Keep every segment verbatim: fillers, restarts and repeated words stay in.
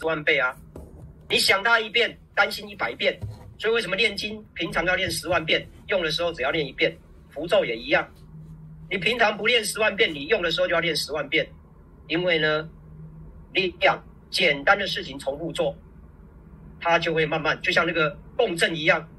万倍啊！你想它一遍，担心一百遍。所以为什么练经平常要练十万遍，用的时候只要练一遍？符咒也一样，你平常不练十万遍，你用的时候就要练十万遍。因为呢，力量简单的事情重复做，它就会慢慢就像那个共振一样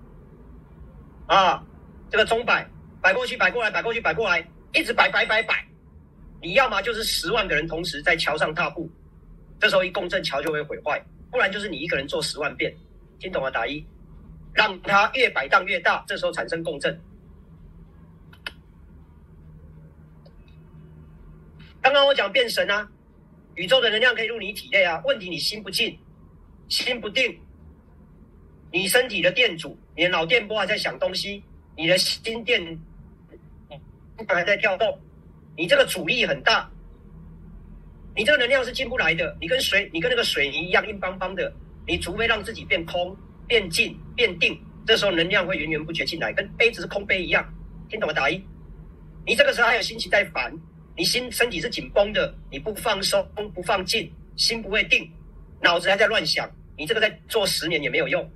啊，这个钟摆摆过去摆过来摆过去摆过来，一直摆摆摆摆。你要么就是十万个人同时在桥上踏步，这时候一共振桥就会毁坏，不然就是你一个人做十万遍。听懂了打一，让它越摆荡越大，这时候产生共振。刚刚我讲变神啊，宇宙的能量可以入你体内啊，问题你心不静，心不定，你身体的电阻，你的脑电波还在想东西，你的心电还在跳动，你这个阻力很大，你这个能量是进不来的，你跟水，你跟那个水泥一样硬邦邦的。你除非让自己变空、变静、变定，这时候能量会源源不绝进来，跟杯子是空杯一样。听懂了打一？你这个时候还有心情在烦，你心身体是紧绷的，你不放松、不放静，心不会定，脑子还在乱想，你这个在做十年也没有用。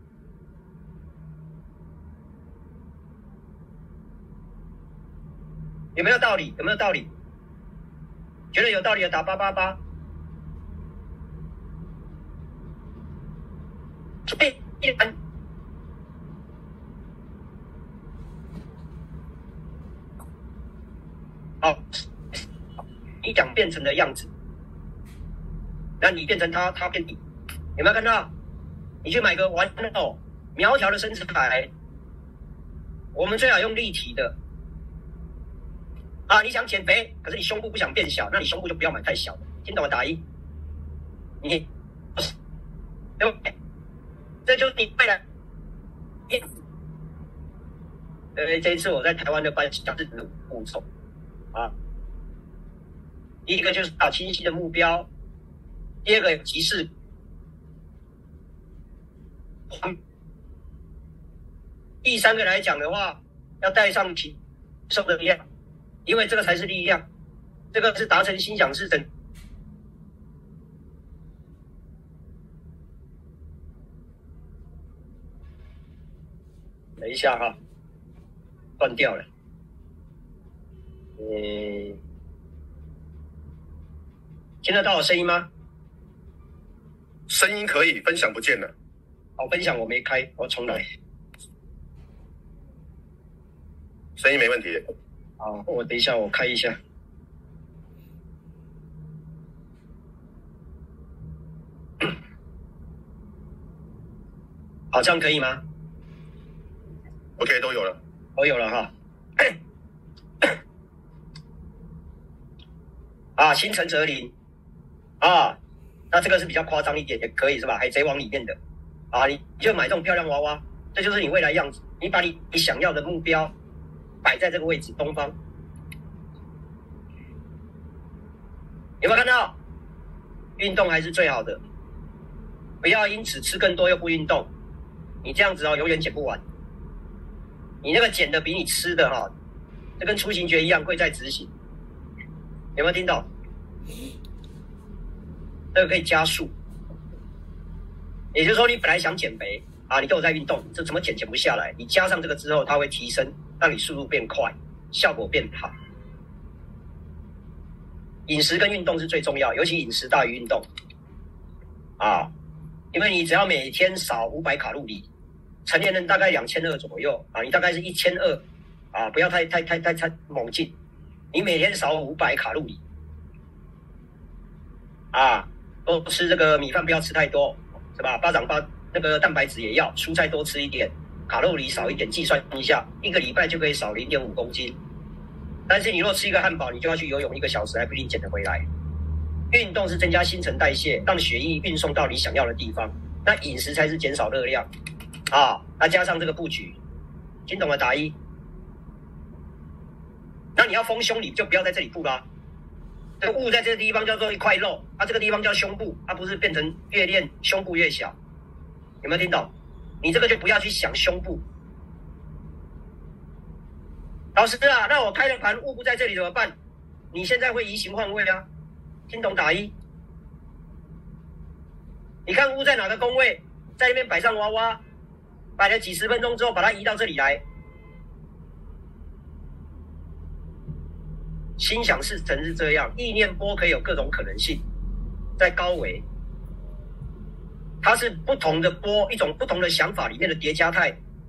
有没有道理？有没有道理？觉得有道理的打八八八。所以一般好，你想变成的样子，那你变成他，他变你，有没有看到？你去买个玩偶，苗条的身材，我们最好用立体的啊！你想减肥，可是你胸部不想变小，那你胸部就不要买太小的，听懂了？打一，你对不对？这就是你未来。呃，这一次我在台湾的颁奖是五种啊，第一个就是要清晰的目标，第二个有急事，第三个来讲的话，要带上提升的力量，因为这个才是力量，这个是达成心想事成。等一下哈，断掉了。嗯，听得到我声音吗？ 声音可以，分享不见了。 好，分享我没开，我重来。 声音没问题。 好，我等一下我开一下。好，这样可以吗？ OK， 都有了， 都有了哈。啊，心诚则灵啊，那这个是比较夸张一点，也可以是吧？海贼王里面的啊，你就买这种漂亮娃娃，这就是你未来样子。你把你你想要的目标摆在这个位置，东方，有没有看到？运动还是最好的，不要因此吃更多又不运动，你这样子哦，永远减不完。你那个减的比你吃的哈，这跟出行诀一样，贵在执行。有没有听到？这个可以加速，也就是说，你本来想减肥啊，你都有在运动，这怎么减减不下来？你加上这个之后，它会提升，让你速度变快，效果变好。饮食跟运动是最重要，尤其饮食大于运动啊，因为你只要每天少五百卡路里。 成年人大概两千二左右啊，你大概是一千二啊，不要太太太太太猛进。你每天少五百卡路里啊，多吃这个米饭不要吃太多，是吧？巴掌巴那个蛋白质也要，蔬菜多吃一点，卡路里少一点。计算一下，一个礼拜就可以少 零点五公斤。但是你若吃一个汉堡，你就要去游泳一个小时，还不一定减得回来。运动是增加新陈代谢，让血液运送到你想要的地方。那饮食才是减少热量。 啊，那加上这个布局，听懂了打一。那你要丰胸，你就不要在这里布啦。这个物在这个地方叫做一块肉，它、啊、这个地方叫胸部，它、啊、不是变成越练胸部越小。有没有听懂？你这个就不要去想胸部。老师啊，那我开了盘物不在这里怎么办？你现在会移形换位啊？听懂打一。 你看乌在哪个宫位，在那边摆上娃娃，摆了几十分钟之后，把它移到这里来。心想事成是这样，意念波可以有各种可能性，在高维，它是不同的波，一种不同的想法里面的叠加态。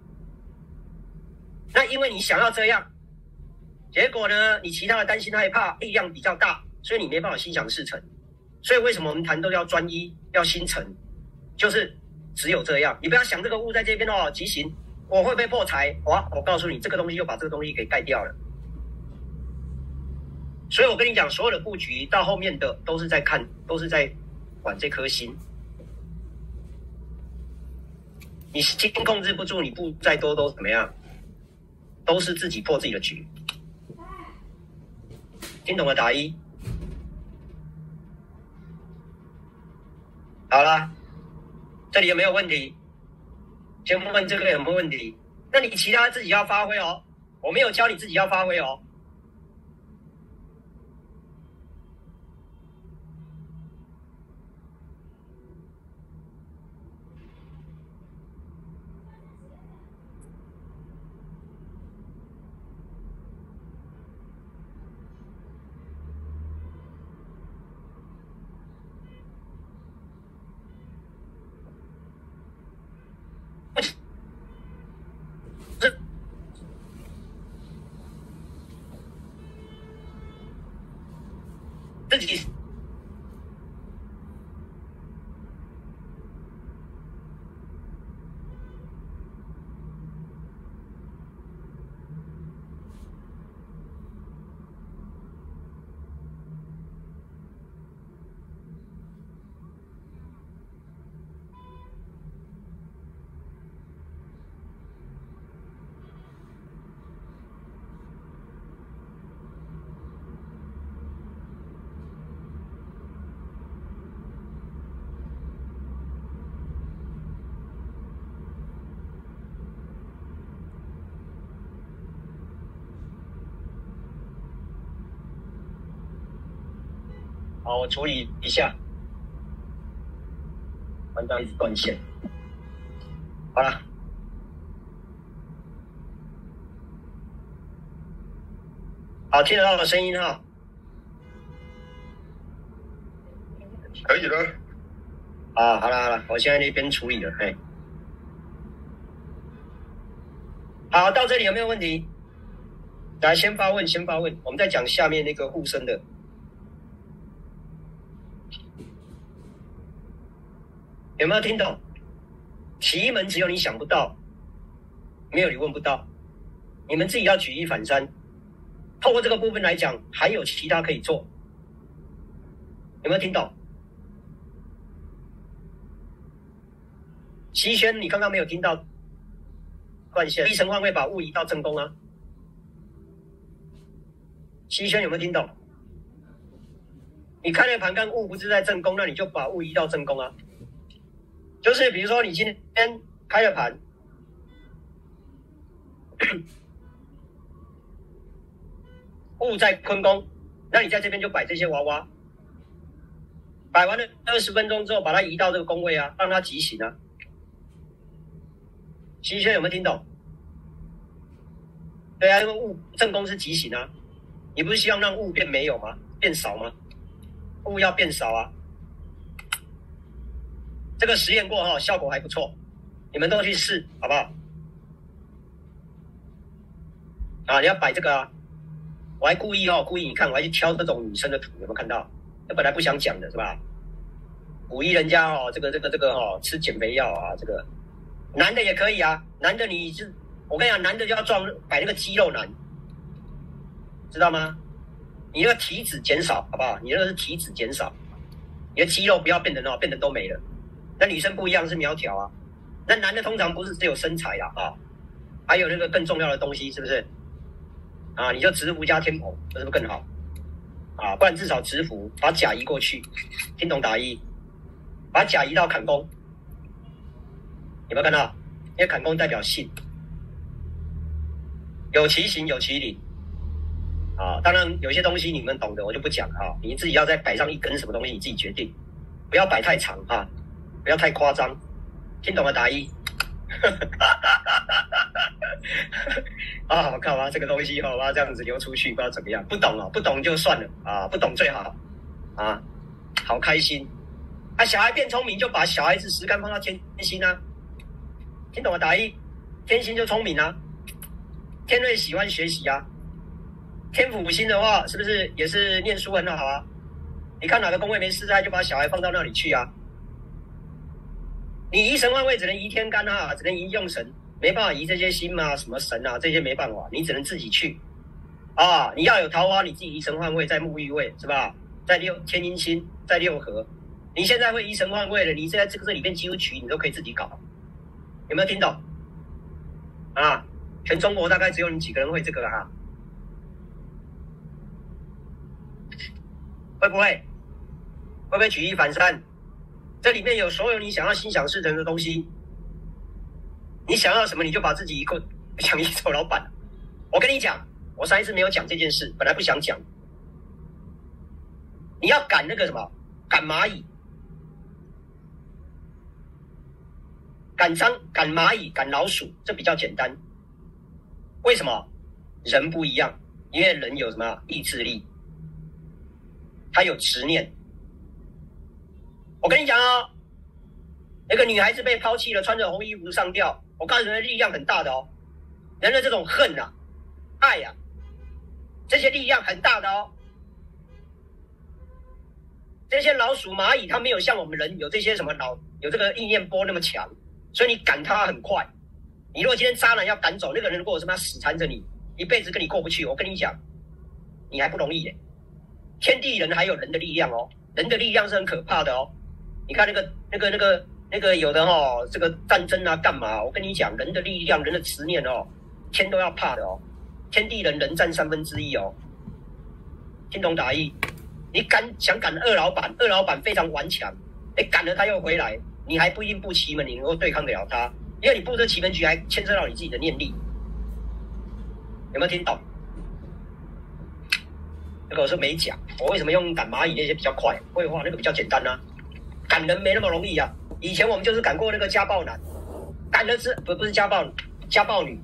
那因为你想要这样，结果呢，你其他的担心害怕力量比较大，所以你没办法心想事成。所以为什么我们谈都要专一，要心诚，就是只有这样。你不要想这个物在这边哦，畸形，我会不会破财？哇，我告诉你，这个东西又把这个东西给盖掉了。所以我跟你讲，所有的布局到后面的都是在看，都是在管这颗心。你心控制不住，你布再多都怎么样？都是自己破自己的局。听懂了打一。好啦，这里有没有问题？先问这个有没有问题？那你其他自己要发挥哦，我没有教你自己要发挥哦。自己好，我处理一下。完蛋，一直断线。好了，好，听得到我的声音哈。 可以了。 啊，好了好了，我现在那边处理了，嘿。好，到这里有没有问题？来，先发问，先发问，我们再讲下面那个护身的。有没有听懂？奇门只有你想不到，没有你问不到。你们自己要举一反三。透过这个部分来讲，还有其他可以做。有没有听懂？齐轩，你刚刚没有听到断线。一神换位把物移到正宫啊。齐轩有没有听懂？你开了盘看物不是在正宫，那你就把物移到正宫啊。就是比如说你今天开了盘，物在坤宫，那你在这边就摆这些娃娃，摆完了二十分钟之后，把它移到这个宫位啊，让它畸形啊。齐轩有没有听懂？对啊，因为物正宫是畸形啊，你不是希望让物变没有吗？变少吗？物要变少啊。这个实验过后效果还不错，你们都去试好不好？啊，你要摆这个啊！我还故意哦，故意你看，我还去挑这种女生的图，有没有看到？我本来不想讲的是吧？鼓励人家哦，这个这个这个哦，吃减肥药啊，这个男的也可以啊，男的你是，我跟你讲，男的就要壮摆那个肌肉男，知道吗？你那个体脂减少好不好？你那个是体脂减少，你的肌肉不要变成哦，变成都没了。那女生不一样是苗条啊，那男的通常不是只有身材啦啊，还有那个更重要的东西，是不是？啊，你就直服加天蓬，这是不是更好？啊，不然至少直服把甲移过去，听懂打一，把甲移到坎宫，有没有看到？因为坎宫代表性，有其形有其理。啊，当然有些东西你们懂的，我就不讲啊，你自己要再摆上一根什么东西，你自己决定，不要摆太长啊。 不要太夸张，听懂了打一。啊，我靠啊，这个东西哦，我要这样子流出去，不知道怎么样。不懂哦，不懂就算了啊，不懂最好啊，好开心啊！小孩变聪明，就把小孩子时间放到天心啊，听懂了打一，天心就聪明啊，天瑞喜欢学习啊，天府星的话，是不是也是念书很好啊？你看哪个宫位没事啊，就把小孩放到那里去啊。你移神换位只能移天干啊，只能移用神，没办法移这些星啊，什么神啊，这些没办法，你只能自己去啊。你要有桃花，你自己移神换位，在沐浴位是吧？在六天阴星，在六合。你现在会移神换位了，你现在这个这里面几乎局你都可以自己搞，有没有听懂？啊，全中国大概只有你几个人会这个啊？会不会？会不会举一反三？这里面有所有你想要心想事成的东西，你想要什么你就把自己一个想一做老板。我跟你讲，我上一次没有讲这件事，本来不想讲。你要赶那个什么，赶蚂蚁，赶蟑，赶蚂蚁，赶老鼠，这比较简单。为什么？人不一样，因为人有什么意志力，他有执念。我跟你讲哦，那个女孩子被抛弃了，穿着红衣服上吊，我告诉你，力量很大的哦。人的这种恨啊、爱啊，这些力量很大的哦。这些老鼠、蚂蚁，它没有像我们人有这些什么脑，有这个意念波那么强，所以你赶它很快。你如果今天渣男要赶走那个人，如果什么死缠着你，一辈子跟你过不去，我跟你讲，你还不容易耶。天地人还有人的力量哦，人的力量是很可怕的哦。你看那个、那个、那个、那个有的哦，这个战争啊，干嘛？我跟你讲，人的力量、人的执念哦，天都要怕的哦。天地人人占三分之一哦。听懂打意？你赶想赶二老板，二老板非常顽强，你赶了他又回来，你还不一定布奇门，你能够对抗得了他，因为你布这奇门局还牵涉到你自己的念力。有没有听懂？这个我是没讲，我为什么用赶蚂蚁那些比较快？绘画那个比较简单啊。赶人没那么容易啊！以前我们就是赶过那个家暴男，赶了之不不是家暴家暴女，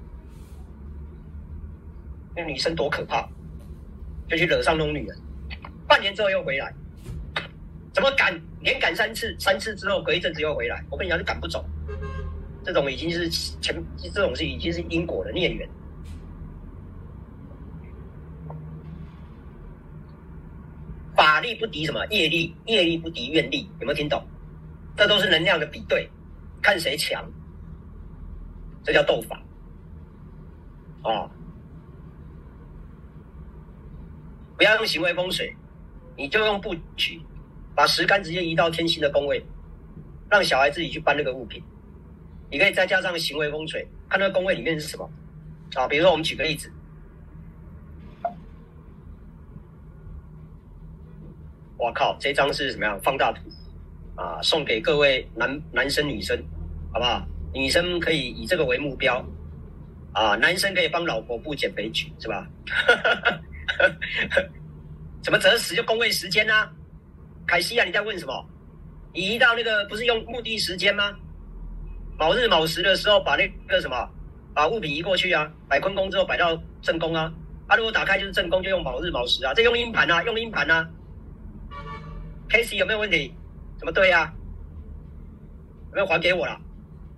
那女生多可怕，就去惹上那种女人，半年之后又回来，怎么赶？连赶三次，三次之后隔一阵子又回来，我跟你讲是赶不走，这种已经是前这种是已经是因果的孽缘。法力不敌什么业力，业力不敌愿力，有没有听懂？这都是能量的比对，看谁强，这叫斗法哦。不要用行为风水，你就用布局，把石干直接移到天星的宫位，让小孩自己去搬那个物品。你可以再加上行为风水，看那个宫位里面是什么啊？比如说我们举个例子。我靠，这张是什么样？放大图啊，送给各位男男生女生，好不好？女生可以以这个为目标啊，男生可以帮老婆布减肥局，是吧？怎么择时就宫位时间啊？凯西啊，你在问什么？你移到那个不是用目的时间吗？卯日卯时的时候，把那个什么，把物品移过去啊，摆坤宫之后摆到正宫啊。啊，如果打开就是正宫，就用卯日卯时啊，这用阴盘啊，用阴盘啊。K C 有没有问题？怎么对啊？有没有还给我了？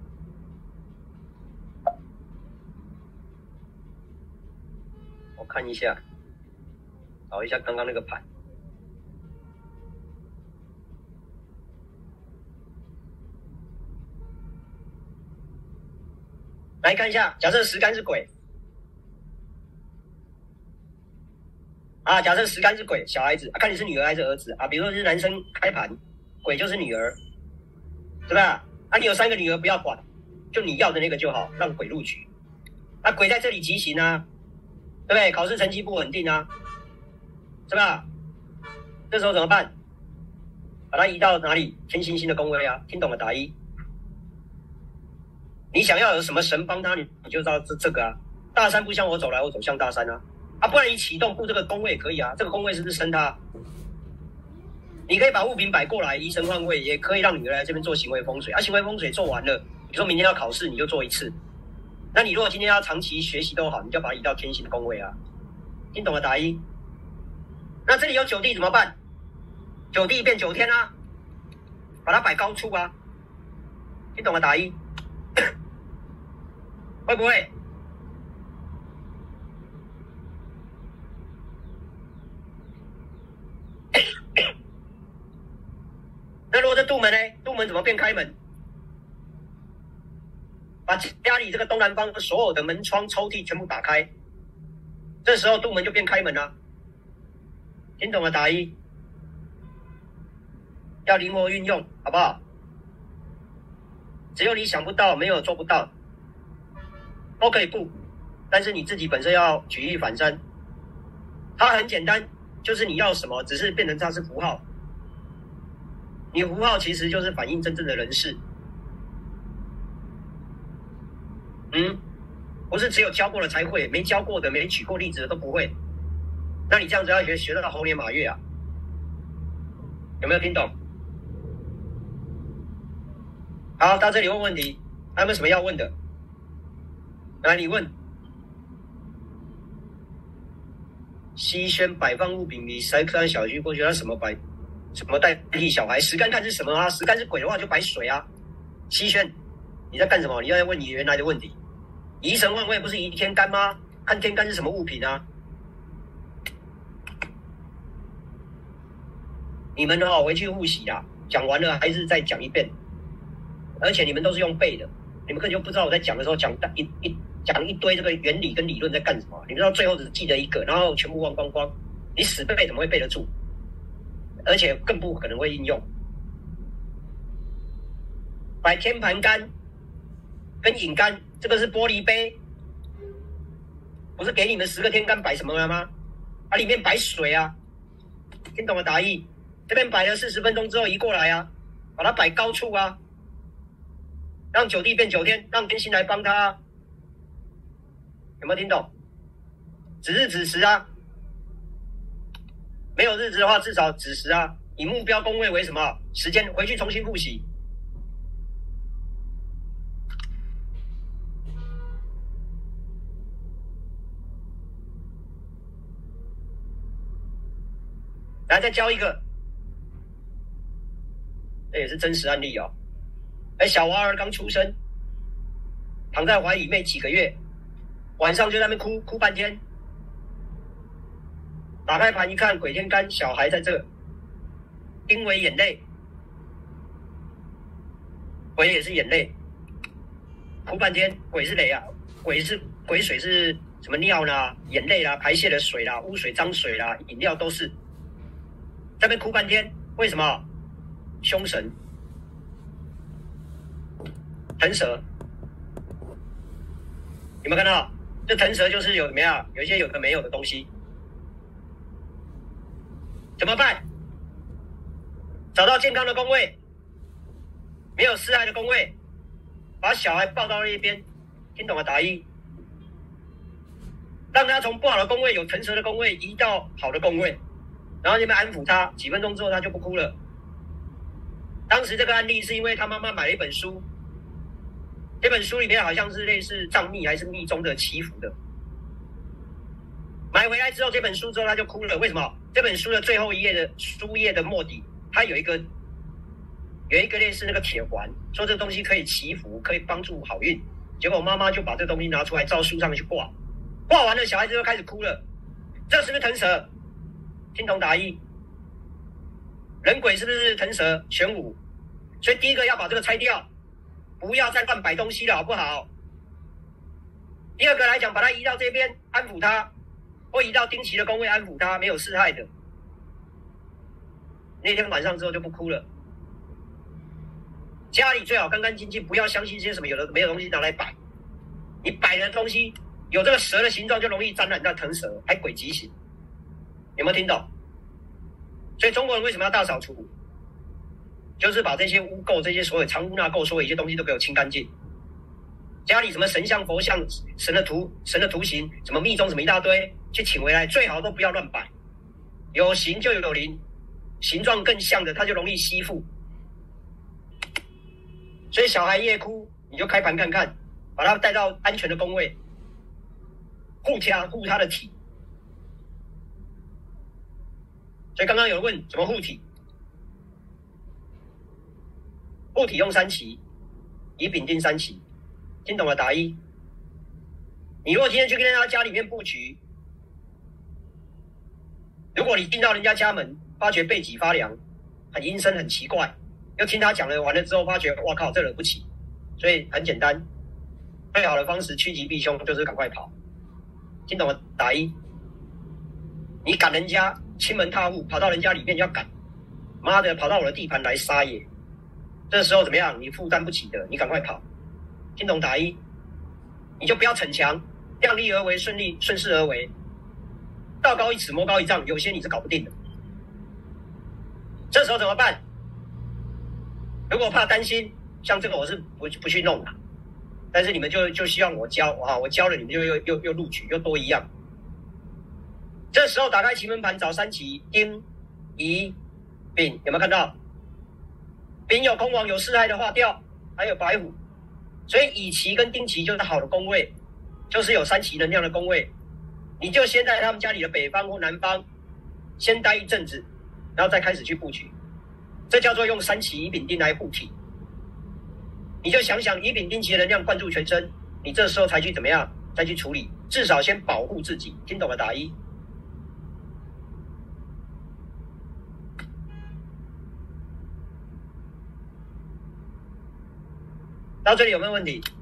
我看一下，找一下刚刚那个盘。来看一下，假设石干是鬼啊，假设石干是鬼，小孩子、啊、看你是女儿还是儿子啊。比如说是男生开盘，鬼就是女儿，是吧？啊，你有三个女儿不要管，就你要的那个就好，让鬼入局。啊，鬼在这里畸形啊，对不对？考试成绩不稳定啊，是吧？这时候怎么办？把它移到哪里？天星星的宫位啊，听懂了打一。你想要有什么神帮他，你就知道这这个啊。大山不向我走来，我走向大山啊。啊，不然你启动布这个宫位也可以啊。这个宫位是不是生他？ 你可以把物品摆过来，移神换位，也可以让女儿来这边做行为风水。啊，行为风水做完了，比如说明天要考试，你就做一次。那你如果今天要长期学习都好，你就把它移到天行的宫位啊。听懂了打一。那这里有九地怎么办？九地变九天啊，把它摆高处啊。听懂了打一。会不会？那如果这杜门呢？杜门怎么变开门？把家里这个东南方所有的门窗、抽屉全部打开，这时候杜门就变开门了。听懂了打一。要灵活运用，好不好？只有你想不到，没有做不到，都可以布，但是你自己本身要举一反三。它很简单，就是你要什么，只是变成它是符号。你符号其实就是反映真正的人事。嗯，不是只有教过了才会，没教过的、没举过例子的都不会。那你这样子要学学到猴年马月啊？有没有听懂？好，到这里问问题，还有没有什么要问的？来，你问。西轩摆放物品比塞克安小区过去，它什么摆？什么代替小孩？石干看是什么啊？石干是鬼的话就摆水啊。西轩，你在干什么？你要问你原来的问题。移神换位不是移天干吗？看天干是什么物品啊？你们哦回去复习啊，讲完了还是再讲一遍。而且你们都是用背的，你们根本就不知道我在讲的时候讲一一讲一堆这个原理跟理论在干什么。你们到最后只记得一个，然后全部忘光光，你死背怎么会背得住？而且更不可能会应用。摆天盘杆跟饮杆，这个是玻璃杯，不是给你们十个天干摆什么了吗？啊，里面摆水啊，听懂了答意。这边摆了四十分钟之后移过来啊，把它摆高处啊，让九地变九天，让天星来帮他啊。有没有听懂？指日子时啊。没有日子的话，至少子时啊，以目标宫位为什么？时间回去重新复习。来，再教一个，这也是真实案例哦。哎，小娃儿刚出生，躺在怀里没几个月，晚上就在那边哭哭半天。打开盘一看，鬼天干，小孩在这，因为眼泪，鬼也是眼泪，哭半天，鬼是雷啊，鬼是鬼水是什么尿啦、眼泪啦、排泄的水啦、污水、脏水啦、饮料都是，在那边哭半天，为什么？凶神，腾蛇，有没有看到？这腾蛇就是有怎么样？有一些有的没有的东西。怎么办？找到健康的宫位，没有四害的宫位，把小孩抱到那一边，听懂了答一，让他从不好的宫位有腾蛇的宫位移到好的宫位，然后那边安抚他，几分钟之后他就不哭了。当时这个案例是因为他妈妈买了一本书，这本书里面好像是类似藏密还是密宗的祈福的。买回来之后，这本书之后他就哭了，为什么？这本书的最后一页的书页的末底，它有一个有一个类似那个铁环，说这个东西可以祈福，可以帮助好运。结果妈妈就把这个东西拿出来照书上去挂，挂完了小孩子就开始哭了。这是不是腾蛇？听懂答意。人鬼是不是腾蛇玄武？所以第一个要把这个拆掉，不要再乱摆东西了，好不好？第二个来讲，把它移到这边安抚它。或移到丁奇的宫位安抚他，没有四害的。那天晚上之后就不哭了。家里最好干干净净，不要相信些什么有的没有东西拿来摆。你摆的东西有这个蛇的形状，就容易沾染到腾蛇，还鬼极形。有没有听懂？所以中国人为什么要大扫除？就是把这些污垢、这些所有藏污纳垢、所有一些东西都给我清干净。家里什么神像、佛像、神的图、神的图形，什么密宗什么一大堆，去请回来，最好都不要乱摆。有形就有灵， 形状更像的，它就容易吸附。所以小孩夜哭，你就开盘看看，把他带到安全的宫位，护他护他的体。所以刚刚有人问怎么护体，护体用三奇，乙丙丁三奇，听懂了打一。你如果今天去跟人家家里面布局，如果你进到人家家门，发觉背脊发凉，很阴森很奇怪，又听他讲了完了之后，发觉哇靠，这惹不起，所以很简单，最好的方式趋吉避凶就是赶快跑，听懂了打一。你赶人家亲门踏户，跑到人家里面要赶，妈的跑到我的地盘来杀也，这时候怎么样？你负担不起的，你赶快跑，听懂打一。你就不要逞强，量力而为，顺利顺势而为，道高一尺魔高一丈，有些你是搞不定的。这时候怎么办？如果怕担心，像这个我是不不去弄的，但是你们就就希望我教啊，我教了你们就又又又录取又多一样。这时候打开奇门盘找三奇，丁、乙、丙，有没有看到？丙有空亡有四害的化掉，还有白虎，所以乙奇跟丁奇就是好的宫位，就是有三奇能量的宫位。你就先在他们家里的北方或南方先待一阵子，然后再开始去布局，这叫做用三奇乙丙丁来护体。你就想想乙丙丁奇的能量灌注全身，你这时候才去怎么样，再去处理，至少先保护自己。听懂了打一。到这里有没有问题？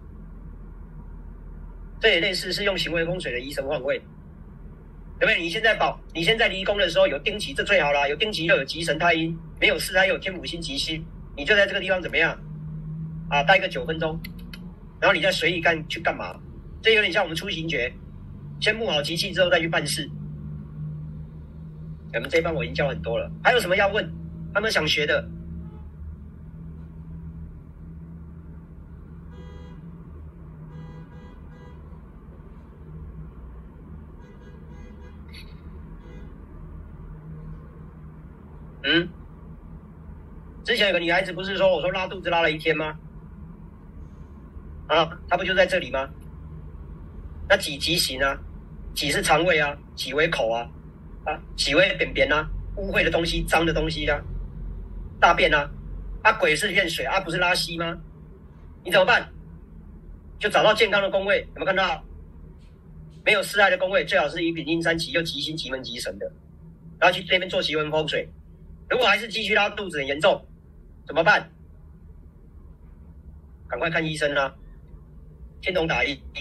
这也类似是用行为风水的移神换位，对不对？你现在保，你现在离宫的时候有丁奇，这最好啦，有丁奇又有吉神太阴，没有四害又有天府星吉星，你就在这个地方怎么样啊？待个九分钟，然后你再随意干去干嘛？这有点像我们出行诀，先木好吉气之后再去办事。我们这一班我已经教很多了，还有什么要问？他们想学的？嗯，之前有个女孩子不是说我说拉肚子拉了一天吗？啊，她不就在这里吗？那几级行啊？几是肠胃啊？几为口啊？啊，几为便便啊？污秽的东西、脏的东西啊？大便啊？啊，鬼是骗水啊，不是拉稀吗？你怎么办？就找到健康的宫位，有没有看到？没有四害的宫位，最好是乙丙丁三奇又吉星吉门吉神的，然后去那边做奇门风水。如果还是继续拉肚子很严重，怎么办？赶快看医生啊！听懂打一。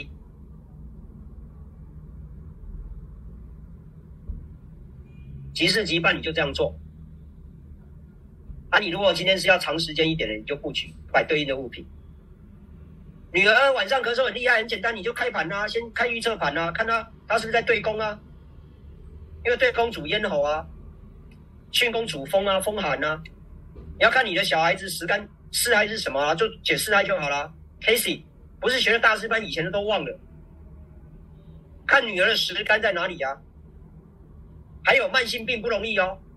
急事急办你就这样做。啊，你如果今天是要长时间一点的，你就布局摆对应的物品。女儿晚上咳嗽很厉害，很简单，你就开盘啊，先开预测盘啊，看她她是不是在对宫啊？因为对宫主咽喉啊。巽宫主风啊，风寒啊，你要看你的小孩子时干四害是什么啊，就解四害就好了。Casey 不是学的大师班，以前的都忘了。看女儿的时干在哪里啊？还有慢性病不容易哦。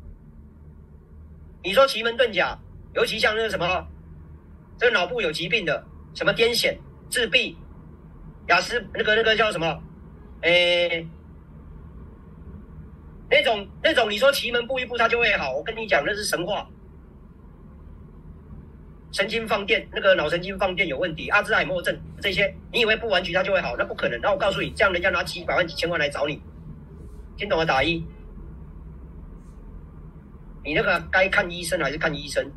你说奇门遁甲，尤其像那个什么，这个脑部有疾病的，什么癫痫、自闭、雅思那个那个叫什么？诶。那种那种，你说奇门布一布它就会好，我跟你讲那是神话。神经放电，那个脑神经放电有问题，阿兹海默症这些，你以为布完局它就会好？那不可能。那我告诉你，这样人家拿几百万、几千万来找你，听懂了打一。你那个该看医生还是看医生？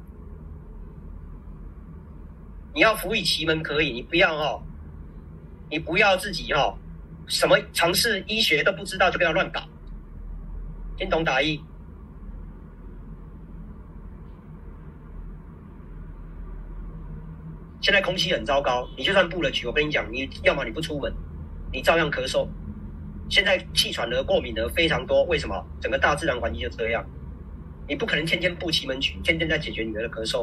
你要辅以奇门可以，你不要哦，你不要自己哦，什么尝试医学都不知道就不要乱搞。听懂打一。现在空气很糟糕，你就算布了局，我跟你讲，你要么你不出门，你照样咳嗽。现在气喘的、过敏的非常多，为什么？整个大自然环境就这样，你不可能天天布奇门局，天天在解决女儿的咳嗽。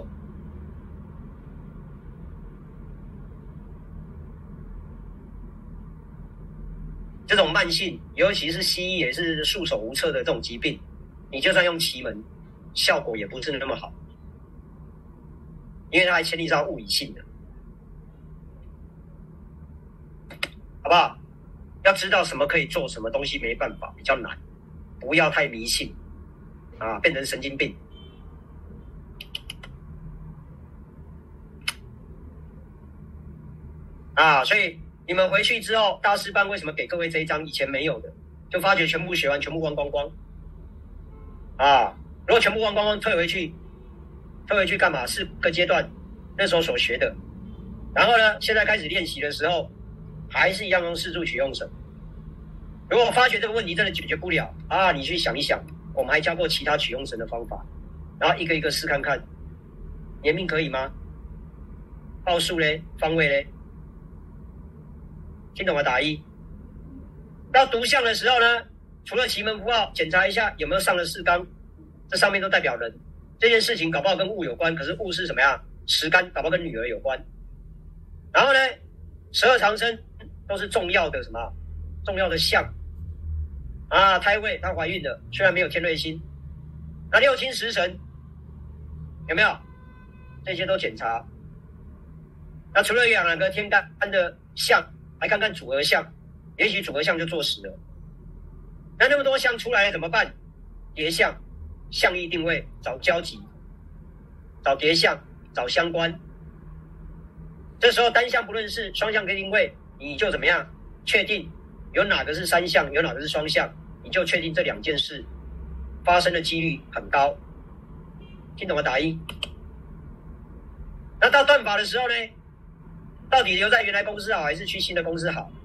这种慢性，尤其是西医也是束手无策的这种疾病，你就算用奇门， 效果也不是那么好，因为它还牵涉到物理性的，好不好？要知道什么可以做，什么东西没办法，比较难，不要太迷信啊，变成神经病。啊，所以你们回去之后，大师班为什么给各位这一张以前没有的？就发觉全部学完，全部忘光光。啊，如果全部忘光光，退回去，退回去干嘛？四个阶段那时候所学的，然后呢，现在开始练习的时候，还是一样用四柱取用神。如果发觉这个问题真的解决不了啊，你去想一想，我们还教过其他取用神的方法，然后一个一个试看看，年命可以吗？报数嘞，方位嘞。听懂了打一。到读相的时候呢，除了奇门符号，检查一下有没有上了四纲，这上面都代表人。这件事情搞不好跟物有关，可是物是什么呀？时干，搞不好跟女儿有关。然后呢，十二长生都是重要的什么？重要的相啊，胎位她怀孕了，虽然没有天瑞星。那六亲食神有没有？这些都检查。那除了有两个天干的相，来看看组合相，也许组合相就坐实了。那那么多相出来了怎么办？叠相，相意定位，找交集，找叠相，找相关。这时候单相不论是双相可以定位，你就怎么样确定有哪个是三相，有哪个是双相，你就确定这两件事发生的几率很高。听懂了打一。那到断法的时候呢？到底留在原来公司好，还是去新的公司好？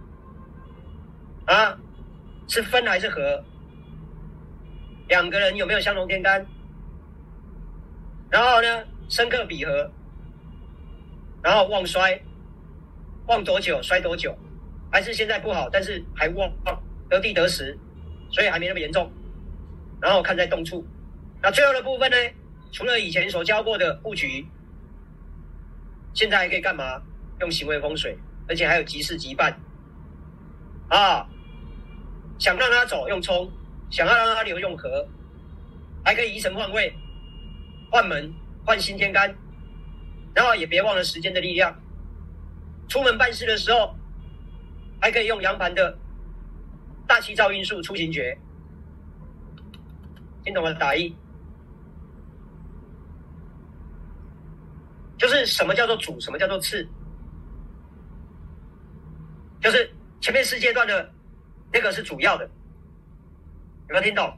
啊，是分还是合？两个人有没有相同天干？然后呢，生克比合，然后旺衰，旺多久，衰多久？还是现在不好，但是还旺，得地得时，所以还没那么严重。然后看在动处。那最后的部分呢？除了以前所教过的布局，现在还可以干嘛？用行为风水，而且还有吉事吉办啊！想让他走用冲，想要让他留用合，还可以移神换位、换门、换新天干，然后也别忘了时间的力量。出门办事的时候，还可以用阳盘的大气造运术出行诀，听懂了打一。就是什么叫做主，什么叫做次。就是前面四阶段的那个是主要的，有没有听懂？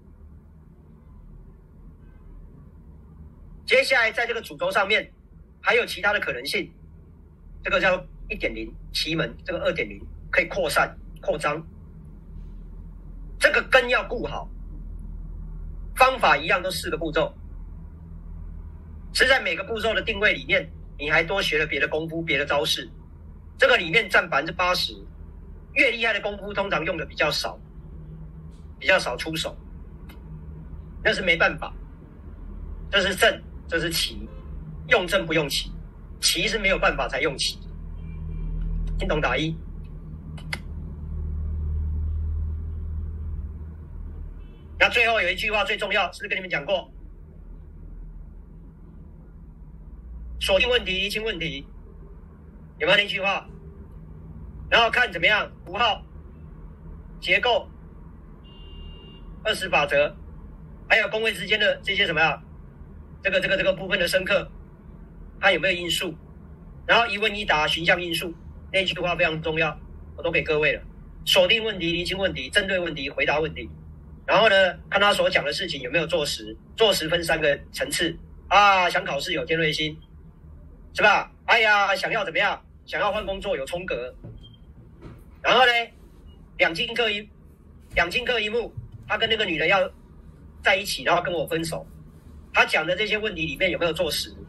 接下来在这个主轴上面还有其他的可能性，这个叫 一点零 奇门，这个 二点零 可以扩散扩张，这个根要顾好，方法一样都四个步骤，是在每个步骤的定位里面你还多学了别的功夫别的招式，这个里面占 百分之八十， 越厉害的功夫通常用的比较少，比较少出手，那是没办法，这是正，这是奇，用正不用奇，奇是没有办法才用奇，听懂打一。那最后有一句话最重要，是不是跟你们讲过？锁定问题，厘清问题，有没有那句话？然后看怎么样，符号、结构、二十法则，还有宫位之间的这些什么呀？这个这个这个部分的深刻，看有没有因素，然后一问一答，寻向因素，那句话非常重要，我都给各位了。锁定问题，厘清问题，针对问题，回答问题。然后呢，看他所讲的事情有没有做实，做实分三个层次啊，想考试有天瑞星，是吧？哎呀，想要怎么样？想要换工作有冲格。然后呢，两金各一，两金各一幕，他跟那个女人要在一起，然后跟我分手。他讲的这些问题里面有没有做实？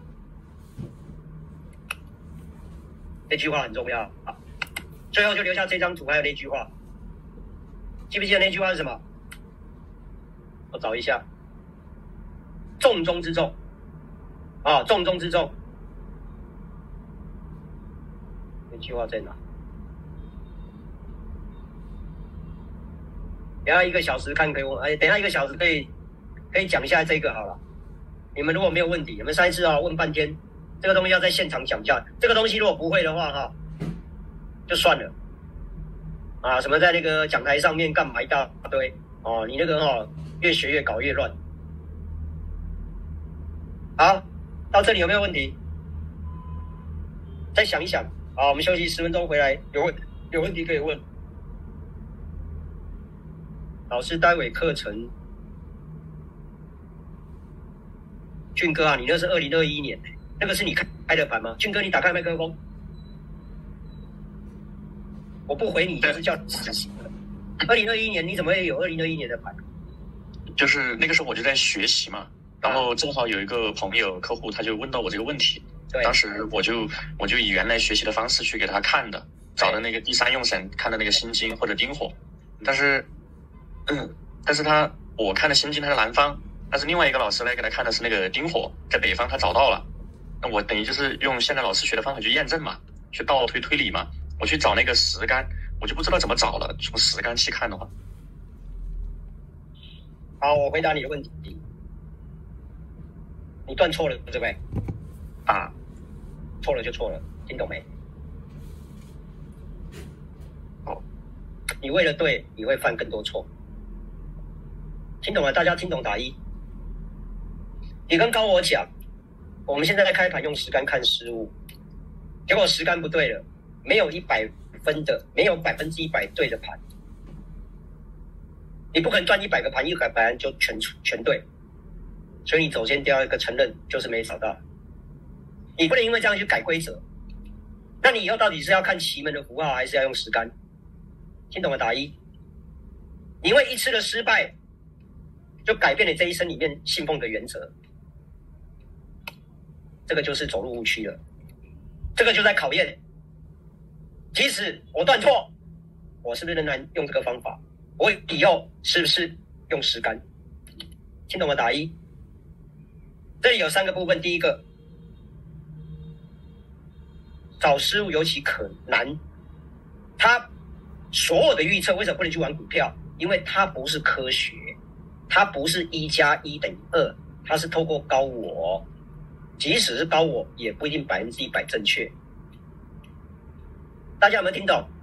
那句话很重要啊。最后就留下这张图，还有那句话，记不记得那句话是什么？我找一下，重中之重啊，重中之重。那句话在哪？等一下一个小时看可以问，哎，等一下一个小时可以可以讲一下这个好了。你们如果没有问题，你们上一次啊问半天，这个东西要在现场讲一下。这个东西如果不会的话哈，就算了。啊，什么在那个讲台上面干嘛一大堆哦，你那个哈、哦、越学越搞越乱。好，到这里有没有问题？再想一想。好，我们休息十分钟回来，有问有问题可以问。老师，待会课程，俊哥啊，你那是二零二一年，那个是你开的盘吗？俊哥，你打开麦克风。我不回你，就是叫死刑了。二零二一年你怎么会有二零二一年的盘？ 就是那个时候我就在学习嘛，然后正好有一个朋友客户他就问到我这个问题， 对， 当时我就我就以原来学习的方式去给他看的，找的那个第三用神看的那个心经或者丁火，但是，嗯，但是他我看的心经他是南方，但是另外一个老师来给他看的是那个丁火，在北方他找到了，那我等于就是用现在老师学的方法去验证嘛，去倒推推理嘛。我去找那个石干，我就不知道怎么找了。从石干去看的话， 好，我回答你的问题。你断错了，对不对？啊，错了就错了，听懂没？好，你为了对，你会犯更多错。听懂了？大家听懂打一。你跟高我讲，我们现在在开盘用石干看失误，结果石干不对了。没有一百分的，没有百分之一百对的盘，你不可能赚一百个盘，一百盘就全全对，所以你首先第二个承认就是没找到，你不能因为这样去改规则。那你以后到底是要看奇门的符号，还是要用石干？听懂了打一。你因为一次的失败，就改变了这一生里面信奉的原则，这个就是走入误区了，这个就在考验。即使我断错，我是不是仍然用这个方法？我以后是不是用石干？听懂了打一。这里有三个部分，第一个，找失误尤其可难。他所有的预测为什么不能去玩股票？因为它不是科学，它不是一加一等于二，它是透过高我，即使是高我，也不一定百分之一百正确。大家有没有听懂？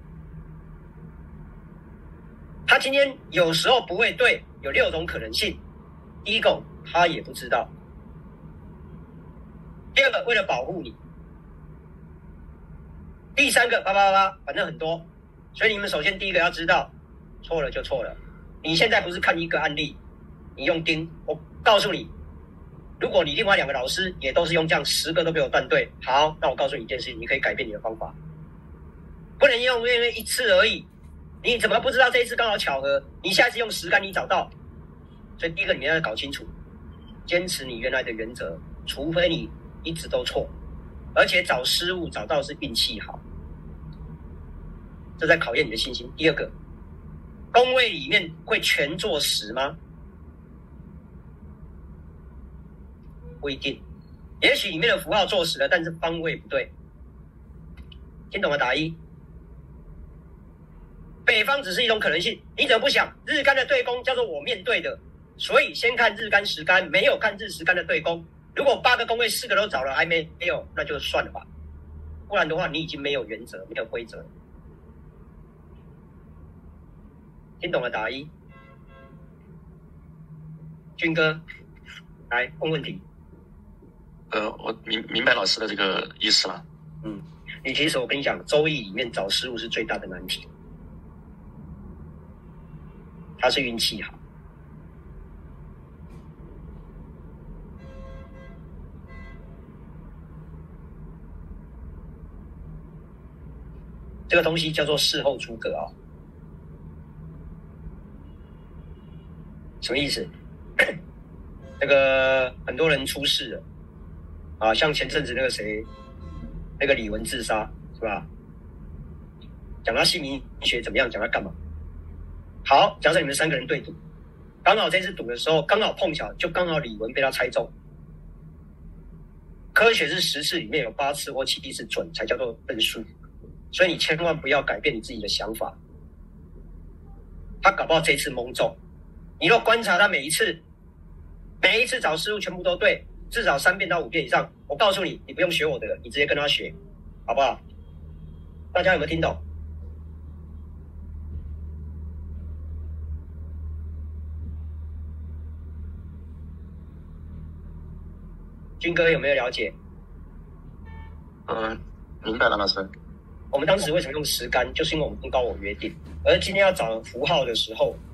他今天有时候不会对，有六种可能性。第一个，他也不知道；第二个，为了保护你；第三个，叭叭叭，反正很多。所以你们首先第一个要知道，错了就错了。你现在不是看一个案例，你用钉，我告诉你，如果你另外两个老师也都是用这样，十个都被我断对，好，那我告诉你一件事情，你可以改变你的方法。不能用因为一次而已，你怎么不知道这一次刚好巧合？你下一次用石干你找到，所以第一个你要搞清楚，坚持你原来的原则，除非你一直都错，而且找失误找到是运气好，这在考验你的信心。第二个，宫位里面会全坐实吗？不一定，也许里面的符号坐实了，但是方位不对。听懂了打一。北方只是一种可能性，你怎么不想日干的对宫叫做我面对的？所以先看日干时干，没有看日时干的对宫。如果八个宫位四个都找了还没有，那就算了吧。不然的话，你已经没有原则，没有规则。听懂了打一。军哥，来问问题。 呃，我明明白老师的这个意思了。 嗯，你其实我跟你讲，周易里面找失误是最大的难题。他是运气好，这个东西叫做事后诸葛啊。什么意思？那个很多人出事了啊，像前阵子那个谁，那个李玟自杀是吧？讲他姓名学怎么样，讲他干嘛？好，假设你们三个人对赌，刚好这次赌的时候，刚好碰巧，就刚好李玟被他猜中。科学是十次里面有八次或七次准才叫做分数，所以你千万不要改变你自己的想法。他搞不好这次蒙中，你若观察他每一次每一次找思路全部都对，至少三遍到五遍以上。我告诉你，你不用学我的，你直接跟他学，好不好？大家有没有听懂？军哥有没有了解？ 嗯，明白了，老师。 我们当时为什么用十杆，就是因为我们跟高我约定，而今天要找符号的时候，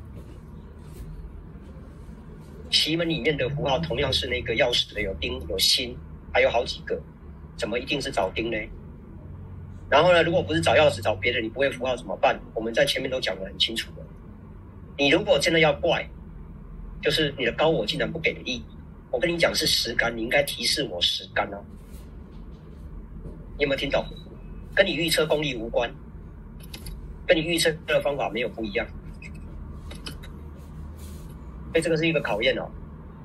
奇门里面的符号同样是那个钥匙的，有丁有心，还有好几个，怎么一定是找丁呢？然后呢，如果不是找钥匙找别的，你不会符号怎么办？我们在前面都讲得很清楚了。你如果真的要怪，就是你的高我竟然不给力，我跟你讲是十杆，你应该提示我十杆啊。你有没有听懂？跟你预测功力无关，跟你预测的方法没有不一样，所以这个是一个考验哦。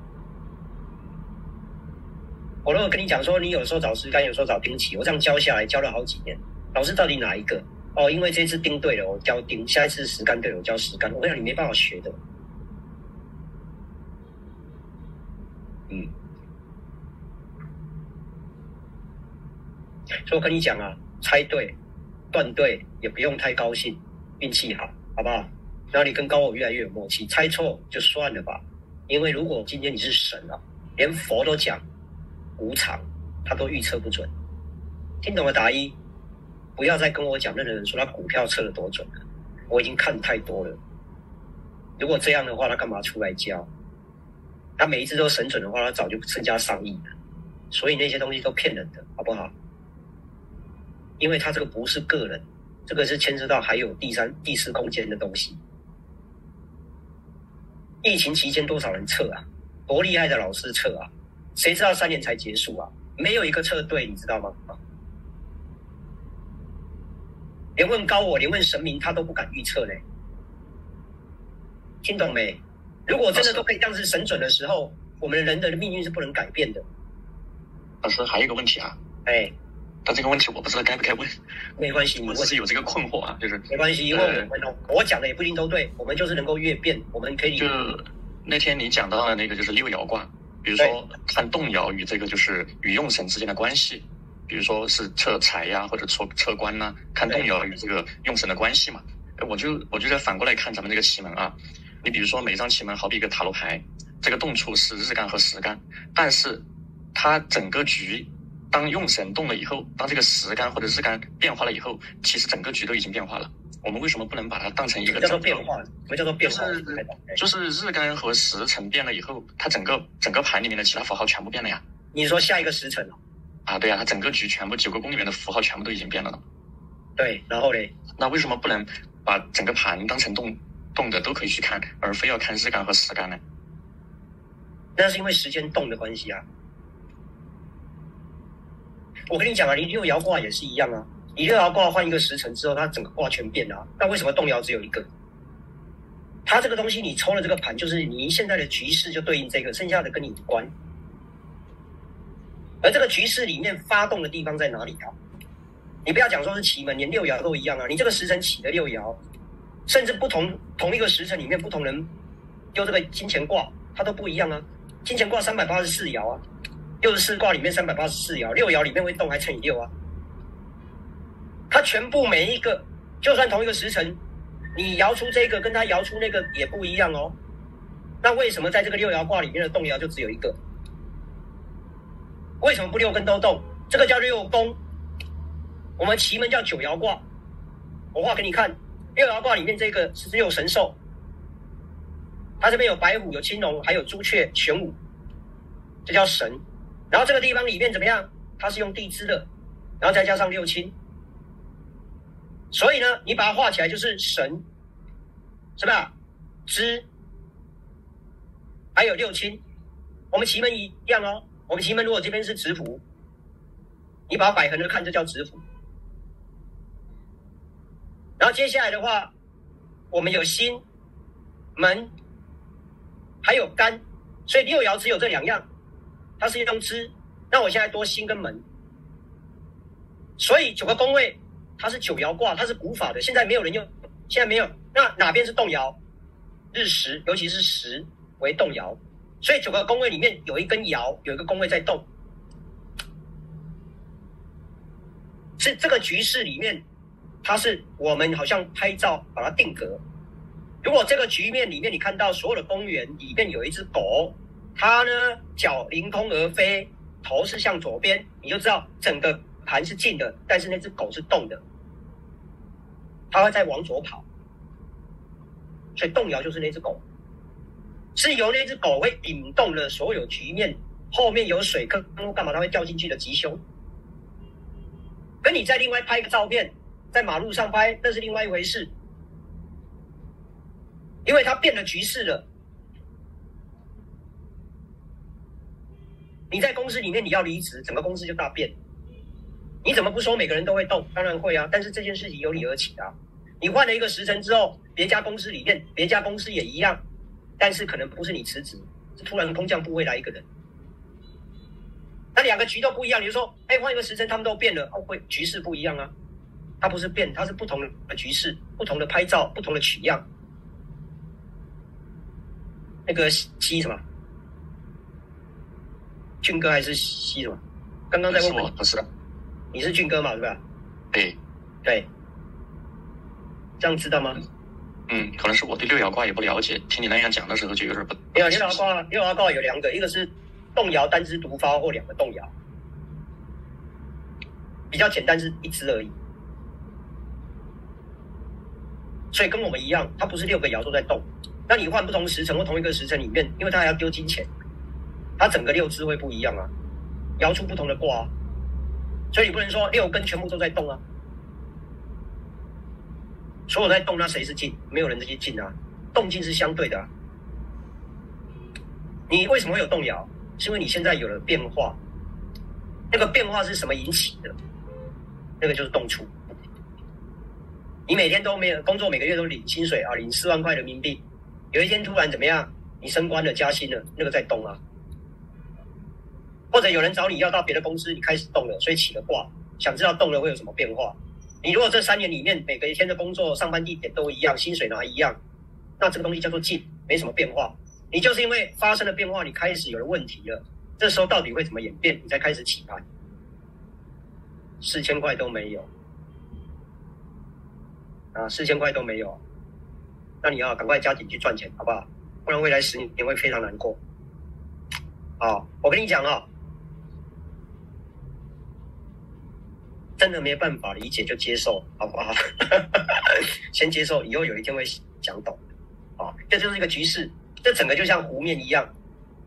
我如果跟你讲说，你有时候找十杆，有时候找丁起，我这样教下来，教了好几年，老师到底哪一个？哦，因为这次丁对了，我教丁；下一次十杆对了，我教十杆。我跟你讲，你没办法学的。嗯，所以我跟你讲啊。猜对断对也不用太高兴，运气好，好不好？然后你跟高我越来越有默契，猜错就算了吧。因为如果今天你是神啊，连佛都讲无常，他都预测不准。听懂了答一，不要再跟我讲任何人说他股票测得多准了，我已经看太多了。如果这样的话，他干嘛出来教？他每一次都神准的话，他早就身家上亿了。所以那些东西都骗人的，好不好？因为他这个不是个人，这个是牵涉到还有第三、第四空间的东西。疫情期间多少人测啊？多厉害的老师测啊？谁知道三年才结束啊？没有一个测对，你知道吗？连问高我，连问神明，他都不敢预测嘞。听懂没？如果真的都可以这样子神准的时候，我们人的命运是不能改变的。 老师还有一个问题啊， 哎。 但这个问题我不知道该不该问， 没关系， 我只是有这个困惑啊，就是没关系，因为我们、呃、我讲的也不一定都对，我们就是能够越变，我们可以就那天你讲到的那个就是六爻卦，比如说看动爻与这个就是与用神之间的关系，比如说是测财呀、啊、或者测测官呐、啊，看动爻与这个用神的关系嘛，我就我就在反过来看咱们这个奇门啊，你比如说每张奇门好比一个塔罗牌，这个动处是日干和时干，但是它整个局。当用神动了以后，当这个时干或者日干变化了以后，其实整个局都已经变化了。我们为什么不能把它当成一个叫做变化？什么叫做变化？ 就是日干和时辰变了以后，它整个整个盘里面的其他符号全部变了呀。 你说下一个时辰了？ 啊，对呀、啊，它整个局全部九个宫里面的符号全部都已经变了。 对，然后嘞？ 那为什么不能把整个盘当成动动的都可以去看，而非要看日干和时干呢？ 那是因为时间动的关系啊。我跟你讲啊，你六爻卦也是一样啊。你六爻卦换一个时辰之后，它整个卦全变了、啊。那为什么动爻只有一个？它这个东西你抽了这个盘，就是你现在的局势就对应这个，剩下的跟你无关。而这个局势里面发动的地方在哪里啊？你不要讲说是奇门，连六爻都一样啊。你这个时辰起的六爻，甚至不同同一个时辰里面不同人丢这个金钱卦，它都不一样啊。金钱卦三百八十四爻啊。六十四卦里面三百八十四爻，六爻里面会动还乘以六啊。它全部每一个，就算同一个时辰，你摇出这个跟它摇出那个也不一样哦。那为什么在这个六爻卦里面的动爻就只有一个？为什么不六根都动？这个叫六宫。我们奇门叫九爻卦。我画给你看，六爻卦里面这个是六神兽，它这边有白虎、有青龙，还有朱雀、玄武，这叫神。然后这个地方里面怎么样？它是用地支的，然后再加上六亲，所以呢，你把它画起来就是神，是吧？支，还有六亲。我们奇门一样哦。我们奇门如果这边是直符，你把它摆横着看，就叫直符。然后接下来的话，我们有心、门，还有肝，所以六爻只有这两样。它是用支，那我现在多心跟门，所以九个宫位它是九爻卦，它是古法的，现在没有人用，现在没有。那哪边是动爻？日时，尤其是时为动爻， 所以九个宫位里面有一根爻，有一个宫位在动，是这个局势里面，它是我们好像拍照把它定格。如果这个局面里面你看到所有的公园里面有一只狗，它呢脚凌空而飞，头是向左边，你就知道整个盘是静的，但是那只狗是动的，它会再往左跑，所以动摇就是那只狗。是由那只狗会引动了所有局面，后面有水坑干嘛它会掉进去的吉凶。跟你再另外拍一个照片，在马路上拍，那是另外一回事，因为它变了局势了。你在公司里面你要离职，整个公司就大变。你怎么不说每个人都会动？当然会啊，但是这件事情由你而起啊。你换了一个时辰之后，别家公司里面，别家公司也一样。但是可能不是你辞职，是突然空降部会来一个人，那两个局都不一样。你就说，哎，换一个时辰他们都变了，哦，会局势不一样啊。它不是变，它是不同的局势，不同的拍照，不同的取样。那个西什么？俊哥还是西什么？刚刚在问我， 不是， 你是俊哥嘛，对吧？ 对， 对，这样知道吗？ 嗯，可能是我对六爻卦也不了解，听你那样讲的时候就有点不。 没有，六爻卦，六爻卦有两个，一个是动摇单只独发或两个动摇，比较简单是一只而已。所以跟我们一样，它不是六个爻都在动。那你换不同时辰或同一个时辰里面，因为它还要丢金钱，它整个六只会不一样啊，摇出不同的卦啊。所以你不能说六根全部都在动啊。所有在动，那谁是静？没有人这些静啊，动静是相对的啊。你为什么会有动摇？是因为你现在有了变化，那个变化是什么引起的？那个就是动出。你每天都没有工作，每个月都领薪水啊，领四万块人民币，有一天突然怎么样？你升官了、加薪了，那个在动啊。或者有人找你要到别的公司，你开始动了，所以起了卦，想知道动了会有什么变化。你如果这三年里面每个一天的工作上班地点都一样，薪水拿一样，那这个东西叫做静，没什么变化。你就是因为发生了变化，你开始有了问题了，这时候到底会怎么演变，你才开始起盘。四千块都没有啊，四千块都没有，那你要赶快加紧去赚钱，好不好？不然未来十年会非常难过。啊，我跟你讲啊。真的没办法理解就接受，好不好？先接受，以后有一天会讲懂。啊，这就是一个局势，这整个就像湖面一样，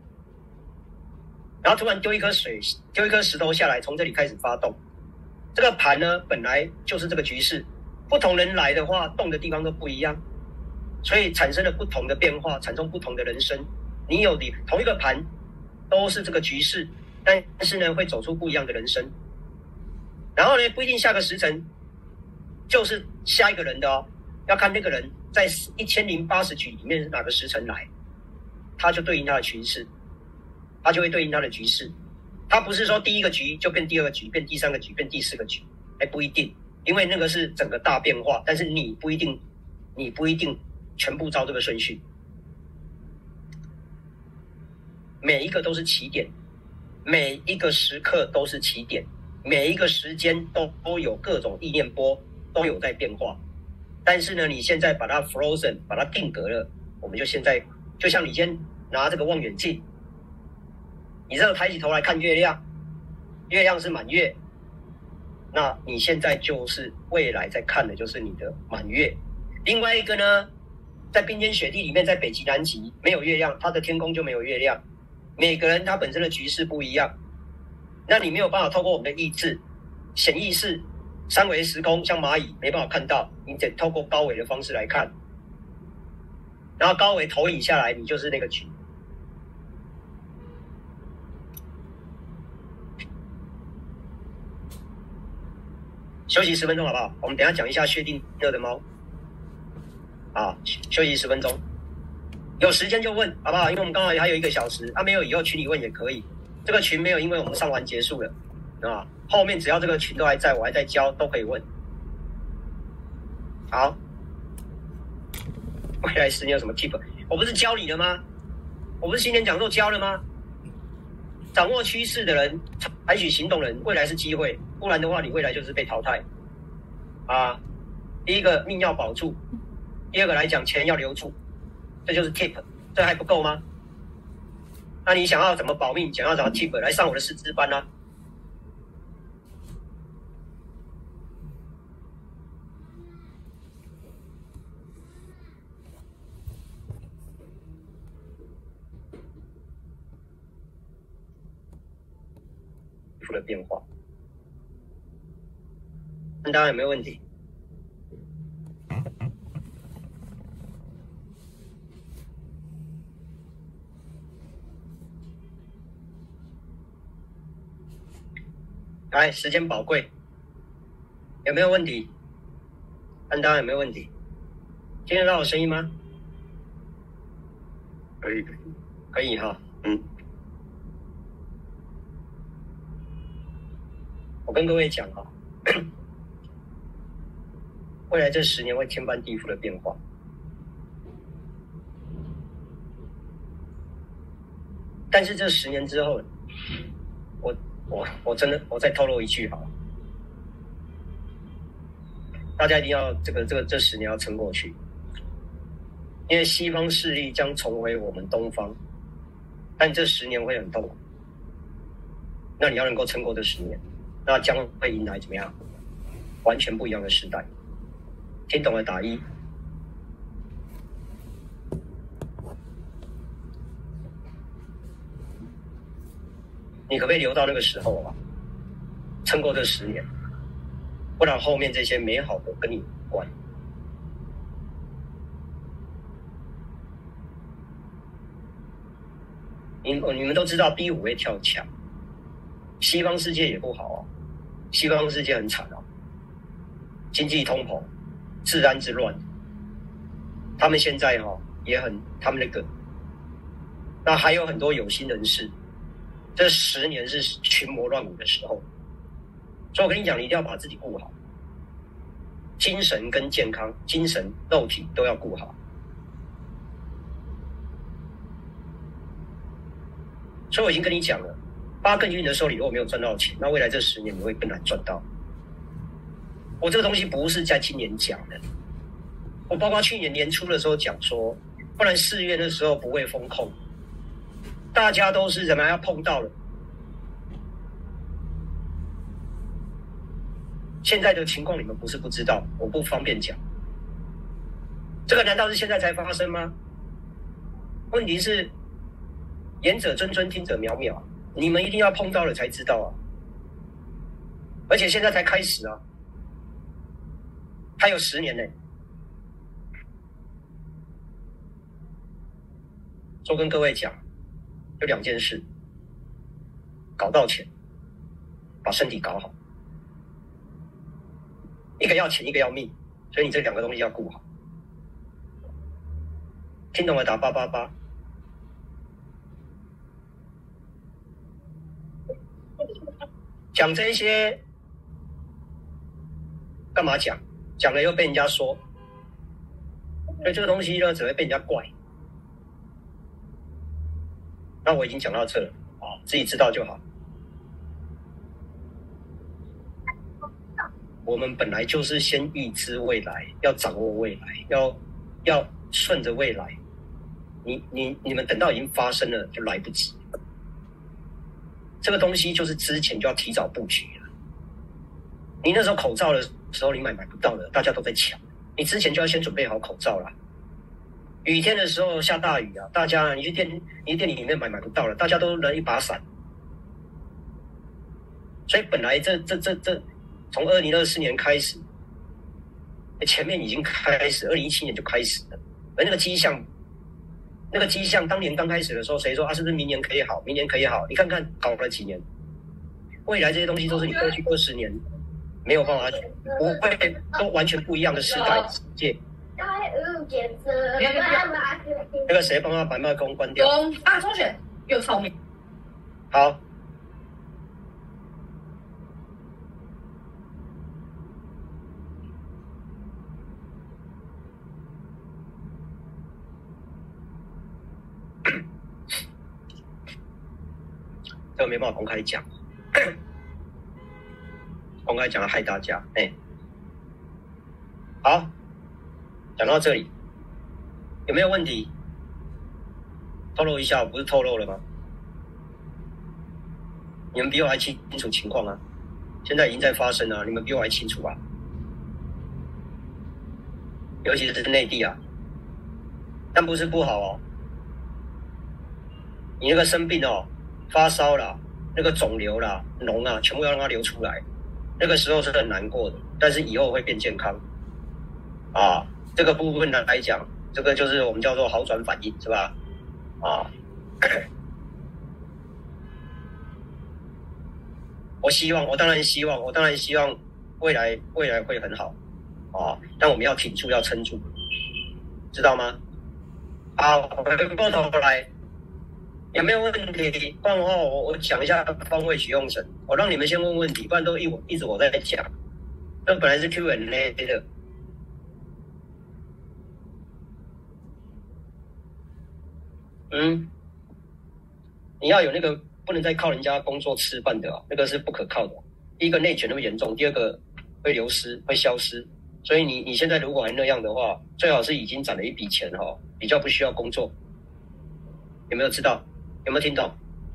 然后突然丢一颗水，丢一颗石头下来，从这里开始发动。这个盘呢，本来就是这个局势，不同人来的话，动的地方都不一样，所以产生了不同的变化，产生不同的人生。你有你同一个盘，都是这个局势，但是呢，会走出不一样的人生。然后呢，不一定下个时辰就是下一个人的哦，要看那个人在一千零八十局里面是哪个时辰来，他就对应他的局势，他就会对应他的局势。他不是说第一个局就变第二个局，变第三个局，变第四个局，哎，不一定，因为那个是整个大变化，但是你不一定，你不一定全部照这个顺序，每一个都是起点，每一个时刻都是起点。每一个时间都都有各种意念波，都有在变化。但是呢，你现在把它 frozen， 把它定格了，我们就现在就像你先拿这个望远镜，你这样抬起头来看月亮，月亮是满月，那你现在就是未来在看的就是你的满月。另外一个呢，在冰天雪地里面，在北极南极没有月亮，它的天空就没有月亮。每个人他本身的局势不一样。那你没有办法透过我们的意志、显意识、三维时空，像蚂蚁没办法看到，你得透过高维的方式来看，然后高维投影下来，你就是那个局。休息十分钟好不好？我们等一下讲一下薛定谔的猫。啊，休息十分钟，有时间就问好不好？因为我们刚好还有一个小时，啊，没有以后群里问也可以。这个群没有，因为我们上完结束了啊。后面只要这个群都还在，我还在教，都可以问。好，未来十年有什么 tip？ 我不是教你了吗？ 我不是新年讲座教了吗？掌握趋势的人，采取行动的人，未来是机会，不然的话，你未来就是被淘汰。啊，第一个命要保住，第二个来讲钱要留住，这就是 tip， 这还不够吗？那你想要怎么保命，想要找 tip 来上我的师资班啊？的变化，大家有没有问题？来，时间宝贵，有没有问题？看大家有没有问题？听得到我声音吗？ 可以， 可以哈，嗯。我跟各位讲哈，未来这十年会天翻地覆的变化，但是这十年之后，我我我真的我再透露一句好了，大家一定要这个这个这十年要撑过去，因为西方势力将重回我们东方，但这十年会很痛苦，那你要能够撑过这十年。那将会迎来怎么样？完全不一样的时代。听懂了打一。你可不可以留到那个时候啊？撑过这十年，不然后面这些美好的跟你无关。你你们都知道 B 五会跳墙，西方世界也不好啊。西方世界很惨啊，经济通膨，治安之乱，他们现在哈、哦、也很，他们那个，那还有很多有心人士，这十年是群魔乱舞的时候，所以我跟你讲，你一定要把自己顾好，精神跟健康，精神肉体都要顾好。所以我已经跟你讲了。八更运的时候，你如果没有赚到钱，那未来这十年你会更难赚到。我这个东西不是在今年讲的，我包括去年年初的时候讲说，不然四月的时候不会封控，大家都是怎么样要碰到了。现在的情况你们不是不知道，我不方便讲。这个难道是现在才发生吗？问题是，言者谆谆，听者渺渺。你们一定要碰到了才知道啊！而且现在才开始啊，还有十年呢。就跟各位讲，有两件事：搞到钱，把身体搞好。一个要钱，一个要命，所以你这两个东西要顾好。听懂了打八八八。讲这些干嘛讲？讲了又被人家说，所以这个东西呢，只会被人家怪。那我已经讲到这了啊，自己知道就好。我们本来就是先预知未来，要掌握未来，要要顺着未来。你你你们等到已经发生了，就来不及。这个东西就是之前就要提早布局了。你那时候口罩的时候，你买买不到的，大家都在抢。你之前就要先准备好口罩啦。雨天的时候下大雨啊，大家你去店你去店里面买买不到了，大家都拿一把伞。所以本来这这这这从二零二四年开始，前面已经开始，二零一七年就开始了，而那个迹象。那个迹象，当年刚开始的时候，谁说啊？是不是明年可以好？明年可以好？你看看搞了几年，未来这些东西都是你过去二十年没有办法，不会都完全不一样的时代世界。那个谁帮他把麦克风关掉？ 啊，中选又聪明。 好。 没办法公开讲，公开讲了害大家。哎，好，讲到这里，有没有问题？透露一下，我不是透露了吗？你们比我还清楚情况啊，现在已经在发生了，你们比我还清楚啊。尤其是内地啊，但不是不好哦。你那个生病哦，发烧啦，那个肿瘤啦、脓啊，全部要让它流出来，那个时候是很难过的，但是以后会变健康啊。这个部分来讲，这个就是我们叫做好转反应，是吧？啊，我希望，我当然希望，我当然希望未来未来会很好啊，但我们要挺住，要撑住，知道吗？好，回过头来，有没有问题？不然的话，我我讲一下方位取用神，我让你们先问问题，不然都一我一直我在讲，这本来是 Q and A 的。嗯，你要有那个不能再靠人家工作吃饭的、啊，那个是不可靠的。第一个内卷那么严重，第二个会流失，会消失。所以你你现在如果还那样的话，最好是已经攒了一笔钱哈、哦，比较不需要工作。有没有知道？有没有听懂？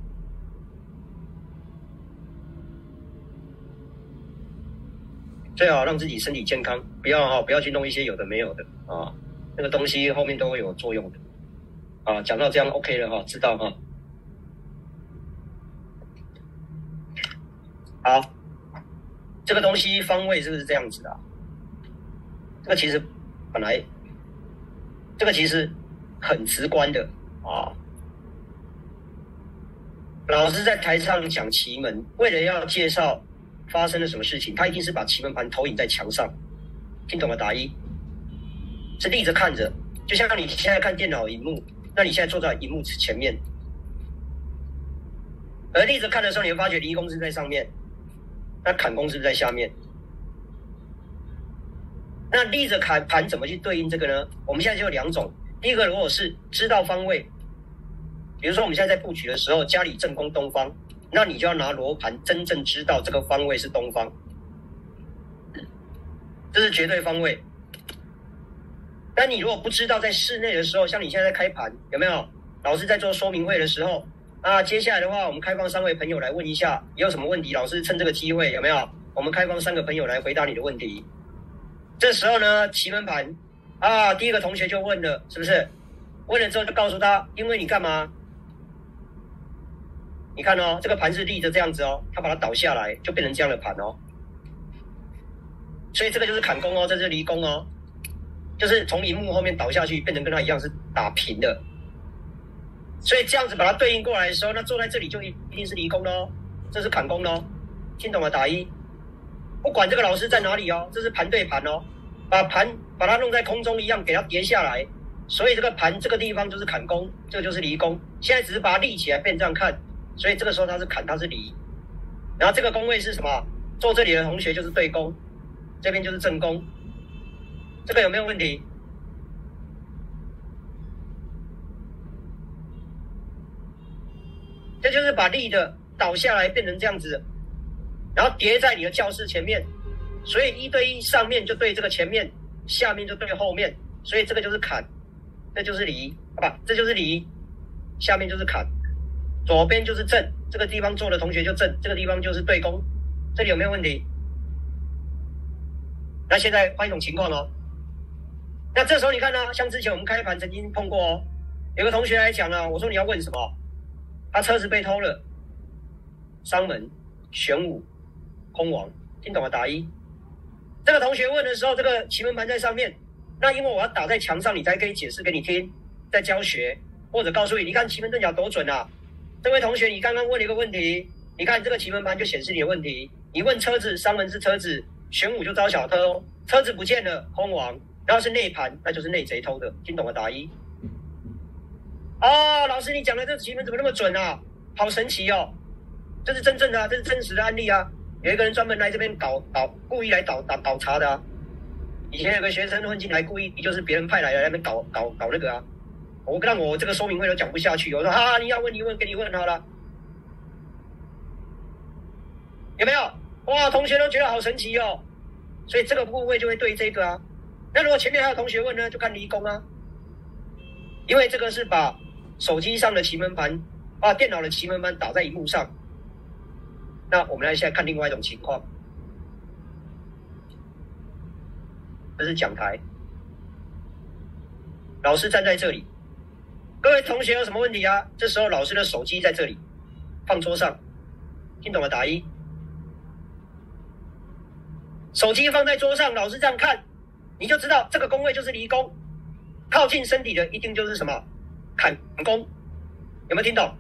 最好让自己身体健康，不要哈、哦，不要去弄一些有的没有的啊，那个东西后面都会有作用的。啊，讲到这样 OK 了哈，知道哈。好，这个东西方位是不是这样子啊？这个其实本来，这个其实很直观的啊。老师在台上讲奇门，为了要介绍发生了什么事情，他一定是把奇门盘投影在墙上，听懂了？打一，是立着看着，就像你现在看电脑荧幕。那你现在坐在荧幕前面，而立着看的时候，你会发觉离宫是在上面，那坎宫是不是在下面？那立着坎盘怎么去对应这个呢？我们现在就有两种，第一个如果是知道方位，比如说我们现在在布局的时候，家里正宫东方，那你就要拿罗盘真正知道这个方位是东方，这是绝对方位。但你如果不知道在室内的时候，像你现在在开盘，有没有？老师在做说明会的时候，啊，接下来的话，我们开放三位朋友来问一下，有什么问题？老师趁这个机会，有没有？我们开放三个朋友来回答你的问题。这时候呢，奇门盘，啊，第一个同学就问了，是不是？问了之后就告诉他，因为你干嘛？你看哦，这个盘是立着这样子哦，他把它倒下来，就变成这样的盘哦。所以这个就是坎宫哦，这是离宫哦。就是从荧幕后面倒下去，变成跟它一样是打平的，所以这样子把它对应过来的时候，那坐在这里就一定是离宫咯，这是坎宫咯，听懂了？打一，不管这个老师在哪里哦，这是盘对盘哦，把盘把它弄在空中一样，给它叠下来，所以这个盘这个地方就是坎宫，这个就是离宫，现在只是把它立起来变这样看，所以这个时候它是坎，它是离，然后这个宫位是什么？坐这里的同学就是对宫，这边就是正宫。这个有没有问题？这就是把立的倒下来变成这样子，然后叠在你的教室前面，所以一对一上面就对这个前面，下面就对后面，所以这个就是坎，这就是离，好吧？这就是离，下面就是坎，左边就是正，这个地方坐的同学就正，这个地方就是对宫，这里有没有问题？那现在换一种情况哦。那这时候你看呢、啊，像之前我们开盘曾经碰过哦，有个同学来讲了、啊，我说你要问什么？他车子被偷了，伤门、玄武、空亡，听懂了？打一。这个同学问的时候，这个奇门盘在上面，那因为我要打在墙上，你才可以解释给你听，在教学或者告诉你，你看奇门遁甲多准啊！这位同学，你刚刚问了一个问题，你看这个奇门盘就显示你的问题。你问车子，伤门是车子，玄武就招小偷，车子不见了，空亡。然后是内盘，那就是内贼偷的，听懂了？打一。哦，老师，你讲的这个奇门怎么那么准啊？好神奇哦！这是真正的、啊，这是真实的案例啊！有一个人专门来这边搞搞，故意来倒倒倒查的啊。以前有个学生混进来，故意就是别人派来的，来那边搞搞搞那个啊。我让我这个说明会都讲不下去，我说啊，你要问你问，给你问好了。 有没有？哇，同学都觉得好神奇哦，所以这个部位就会对这个啊。那如果前面还有同学问呢，就看离宫啊，因为这个是把手机上的奇门盘，把电脑的奇门盘打在荧幕上。那我们来现在看另外一种情况，这是讲台，老师站在这里，各位同学有什么问题啊？这时候老师的手机在这里，放桌上，听懂了打一。手机放在桌上，老师这样看，你就知道这个宫位就是离宫，靠近身体的一定就是什么坎宫，有没有听懂？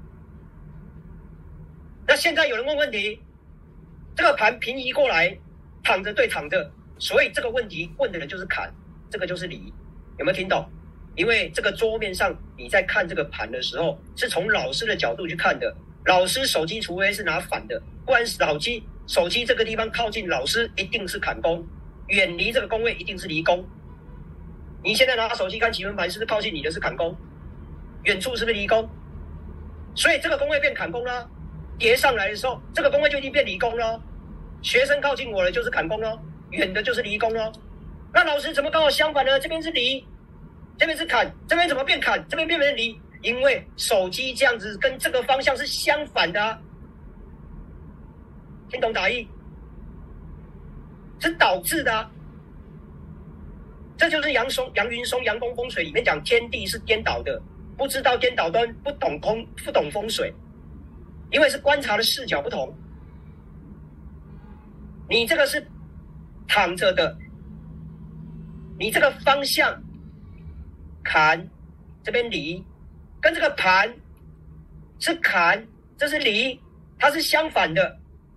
那现在有人问问题，这个盘平移过来，躺着对躺着，所以这个问题问的人就是坎，这个就是离，有没有听懂？因为这个桌面上你在看这个盘的时候，是从老师的角度去看的，老师手机除非是拿反的，不然手机手机这个地方靠近老师一定是坎宫，远离这个宫位一定是离宫。你现在拿手机看奇门盘，是不是靠近你的是坎宫？远处是不是离宫？所以这个宫位变坎宫啦，叠上来的时候，这个宫位就已经变离宫了。学生靠近我的就是坎宫了，远的就是离宫了。那老师怎么刚好相反呢？这边是离，这边是坎，这边怎么变坎？这边变成离？因为手机这样子跟这个方向是相反的啊。听懂打意？是导致的啊。这就是杨松、杨云松、杨公风水里面讲天地是颠倒的，不知道颠倒端，不懂空，不懂风水，因为是观察的视角不同。你这个是躺着的，你这个方向坎，这边离，跟这个盘是坎，这是离，它是相反的，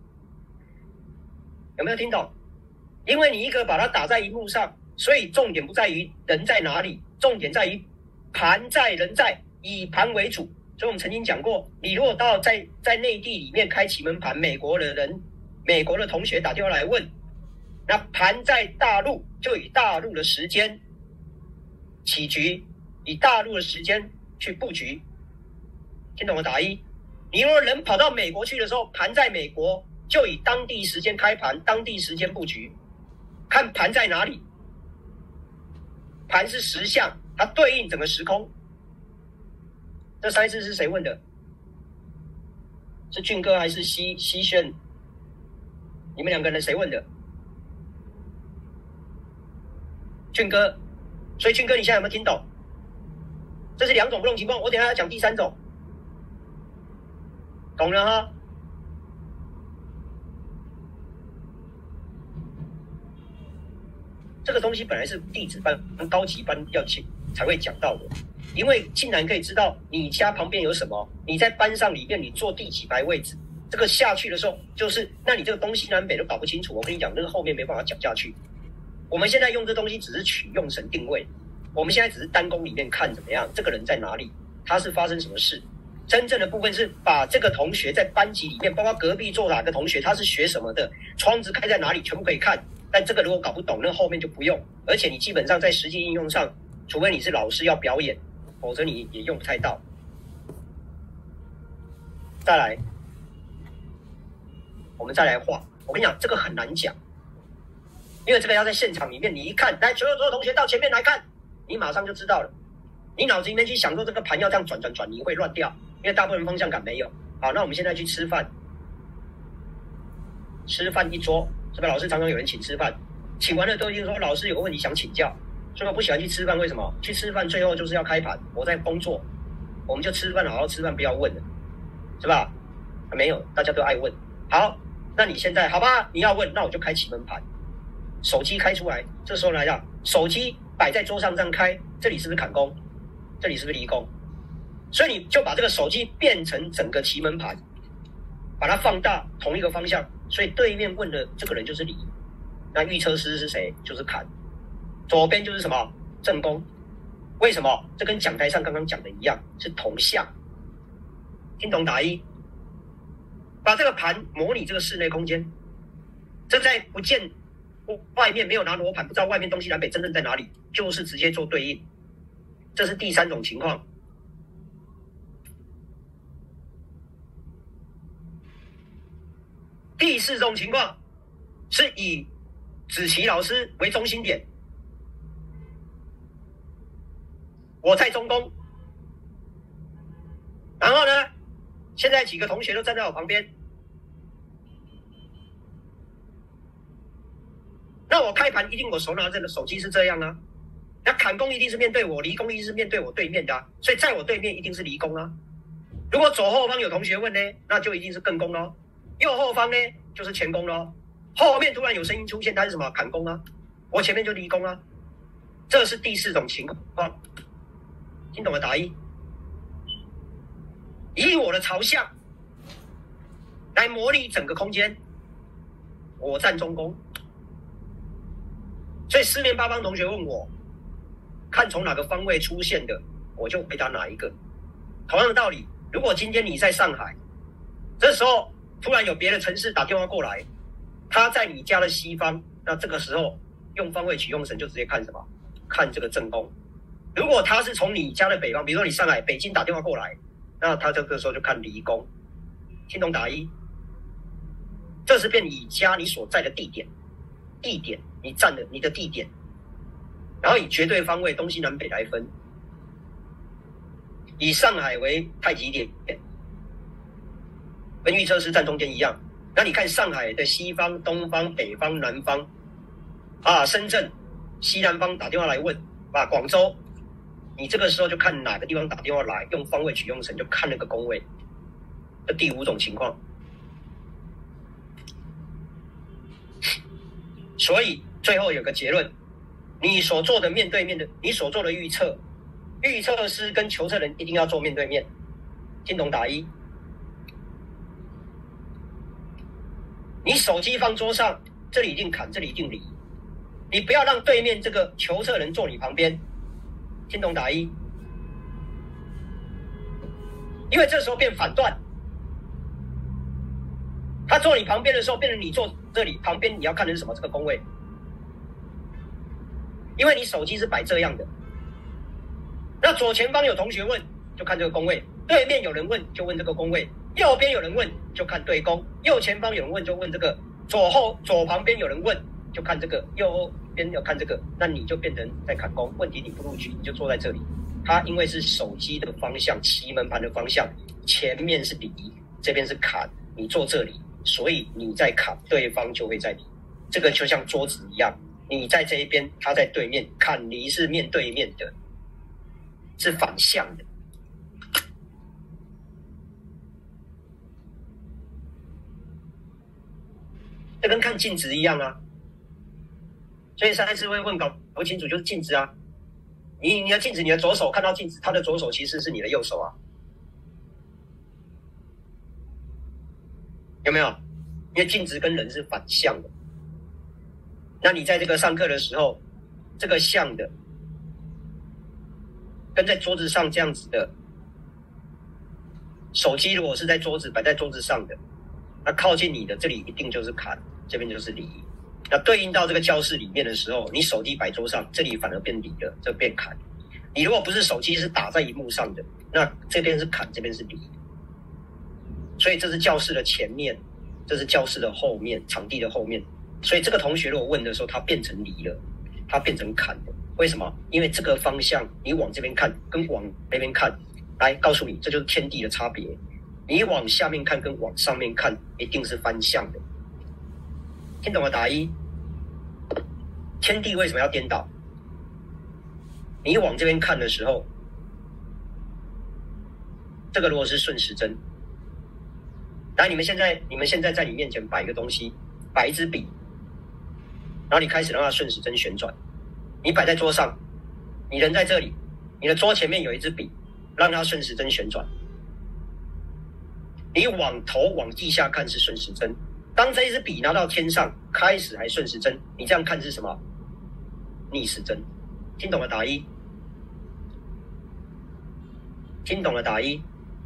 有没有听懂？因为你一个把它打在荧幕上，所以重点不在于人在哪里，重点在于盘在人在，以盘为主。所以我们曾经讲过，你如果到在在内地里面开奇门盘，美国的人、美国的同学打电话来问，那盘在大陆就以大陆的时间起局，以大陆的时间去布局，听懂了打一？你如果人跑到美国去的时候，盘在美国就以当地时间开盘，当地时间布局，看盘在哪里。盘是实相，它对应整个时空。这三次是谁问的？是俊哥还是西西轩？你们两个人谁问的？俊哥。所以俊哥，你现在有没有听懂？这是两种不同情况，我等一下要讲第三种，懂了哈？这个东西本来是弟子班、高级班要去才会讲到的，因为竟然可以知道你家旁边有什么，你在班上里面你坐第几排位置，这个下去的时候就是，那你这个东西南北都搞不清楚，我跟你讲，那个后面没办法讲下去。我们现在用这东西只是取用神定位，我们现在只是单宫里面看怎么样，这个人在哪里，他是发生什么事。真正的部分是把这个同学在班级里面，包括隔壁坐哪个同学，他是学什么的，窗子开在哪里，全部可以看。但这个如果搞不懂，那后面就不用。而且你基本上在实际应用上，除非你是老师要表演，否则你也用不太到。再来，我们再来画。我跟你讲，这个很难讲，因为这个要在现场里面，你一看，来，所有所有同学到前面来看，你马上就知道了。你脑子里面去想说这个盘要这样转转转，你会乱掉，因为大部分方向感没有。好，那我们现在去吃饭，吃饭一桌。是不是老师常常有人请吃饭，请完了都已经说老师有个问题想请教，所以我不喜欢去吃饭。为什么？去吃饭最后就是要开盘，我在工作，我们就吃饭好好吃饭，不要问了，是吧？没有，大家都爱问。好，那你现在好吧？你要问，那我就开奇门盘，手机开出来，这时候来讲，手机摆在桌上这样开，这里是不是坎宫？这里是不是离宫？所以你就把这个手机变成整个奇门盘，把它放大，同一个方向。所以对面问的这个人就是离，那预测师是谁？就是坎，左边就是什么正宫。为什么？这跟讲台上刚刚讲的一样，是同向。听懂打一？把这个盘模拟这个室内空间，这在不见外面没有拿罗盘，不知道外面东西南北真正在哪里，就是直接做对应。这是第三种情况。 第四种情况是以子琪老师为中心点，我在中宫，然后呢，现在几个同学都站在我旁边，那我开盘一定我手拿着的手机是这样啊，那坎宫一定是面对我，离宫一定是面对我对面的啊，所以在我对面一定是离宫啊。如果左后方有同学问呢，那就一定是艮宫咯，右后方呢就是乾宫咯，后面突然有声音出现，它是什么？坎宫啊，我前面就离宫啊，这是第四种情况，听懂了打一。以我的朝向来模拟整个空间，我站中宫，所以四面八方同学问我，看从哪个方位出现的，我就回答哪一个。同样的道理，如果今天你在上海，这时候突然有别的城市打电话过来，他在你家的西方，那这个时候用方位取用神就直接看什么？看这个正宫。如果他是从你家的北方，比如说你上海北京打电话过来，那他这个时候就看离宫。听懂打一？这是变你家你所在的地点，地点你站的你的地点，然后以绝对方位东西南北来分，以上海为太极点，跟预测师站中间一样。那你看上海的西方、东方、北方、南方，啊，深圳西南方打电话来问，啊，广州，你这个时候就看哪个地方打电话来，用方位取用神，就看那个宫位。这第五种情况。所以最后有个结论，你所做的面对面的，你所做的预测，预测师跟求测人一定要做面对面。听懂打一？你手机放桌上，这里一定砍，这里一定离。你不要让对面这个求测人坐你旁边。听懂打一？因为这时候变反断，他坐你旁边的时候，变成你坐这里，旁边你要看的是什么？这个宫位。因为你手机是摆这样的，那左前方有同学问，就看这个宫位；对面有人问，就问这个宫位；右边有人问，就看对宫；右前方有人问，就问这个；左后左旁边有人问，就看这个；右边要看这个。那你就变成在看宫。问题你不录取，你就坐在这里。它因为是手机的方向，奇门盘的方向，前面是离，这边是坎，你坐这里，所以你在坎，对方就会在离。这个就像桌子一样，你在这一边，他在对面，坎离是面对面的，是反向的。这跟看镜子一样啊。所以上次会问搞不清楚，就是镜子啊。你你的镜子，你的左手看到镜子，他的左手其实是你的右手啊，有没有？因为镜子跟人是反向的。那你在这个上课的时候，这个像的，跟在桌子上这样子的，手机如果是在桌子摆在桌子上的，那靠近你的这里一定就是坎，这边就是离。那对应到这个教室里面的时候，你手机摆桌上，这里反而变离了，这变坎。你如果不是手机是打在荧幕上的，那这边是坎，这边是离。所以这是教室的前面，这是教室的后面，场地的后面。所以这个同学如果问的时候，他变成离了，他变成坎了。为什么？因为这个方向你往这边看跟往那边看，来告诉你，这就是天地的差别。你往下面看跟往上面看一定是反向的。听懂了打一？天地为什么要颠倒？你往这边看的时候，这个如果是顺时针，来，你们现在你们现在在你面前摆一个东西，摆一支笔，然后你开始让它顺时针旋转。你摆在桌上，你人在这里，你的桌前面有一支笔，让它顺时针旋转。你往头往地下看是顺时针，当这一支笔拿到天上，开始还顺时针，你这样看是什么？逆时针。听懂了打一？听懂了打一？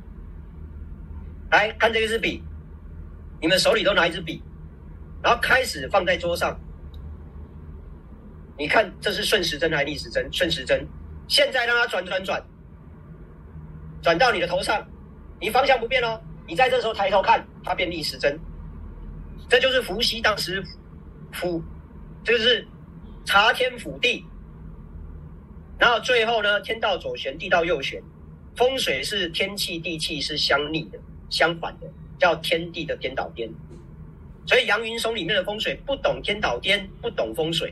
来看这一支笔，你们手里都拿一支笔，然后开始放在桌上。你看这是顺时针还是逆时针？顺时针。现在让它转转转，转到你的头上，你方向不变哦。你在这时候抬头看，它变逆时针。 这就是伏羲当时伏，这个是察天府地，然后最后呢，天道左旋，地道右旋，风水是天气地气是相逆的，相反的，叫天地的颠倒颠。所以杨云松里面的风水不懂颠倒颠，不懂风水。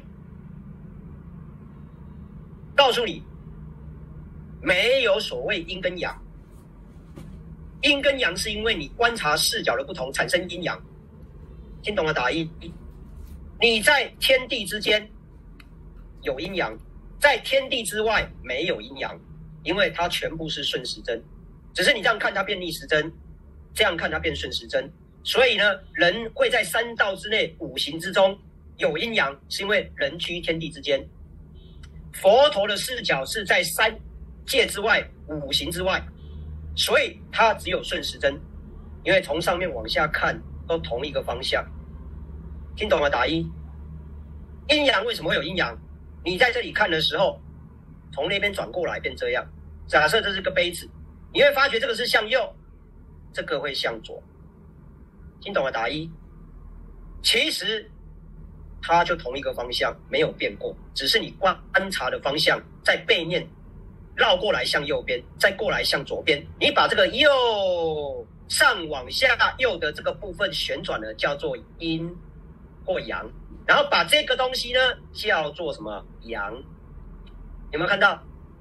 告诉你，没有所谓阴跟阳，阴跟阳是因为你观察视角的不同产生阴阳。听懂了打一。你在天地之间有阴阳，在天地之外没有阴阳，因为它全部是顺时针，只是你这样看它变逆时针，这样看它变顺时针。所以呢，人会在三道之内五行之中有阴阳，是因为人居天地之间。佛陀的视角是在三界之外五行之外，所以它只有顺时针，因为从上面往下看都同一个方向。听懂了打一。阴阳为什么会有阴阳？你在这里看的时候，从那边转过来变这样。假设这是个杯子，你会发觉这个是向右，这个会向左。听懂了打一。其实它就同一个方向，没有变过，只是你观察的方向在背面绕过来向右边，再过来向左边。你把这个右上往下右的这个部分旋转了，叫做阴或阳，然后把这个东西呢叫做什么阳？有没有看到？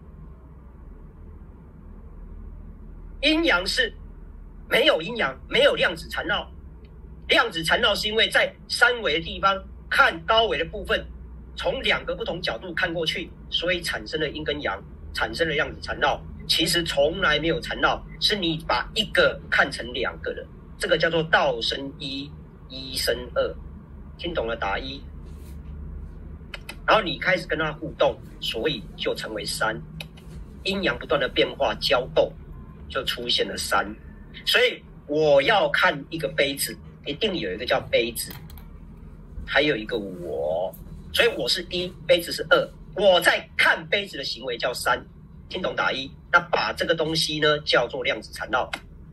阴阳是没有阴阳，没有量子缠绕。量子缠绕是因为在三维的地方看高维的部分，从两个不同角度看过去，所以产生了阴跟阳，产生了量子缠绕。其实从来没有缠绕，是你把一个看成两个人，这个叫做道生一，一生二。听懂了打一。然后你开始跟他互动，所以就成为三。阴阳不断的变化交斗，就出现了三。所以我要看一个杯子，一定有一个叫杯子，还有一个我，所以我是一，杯子是二。我在看杯子的行为叫三。听懂打一。那把这个东西呢叫做量子缠绕。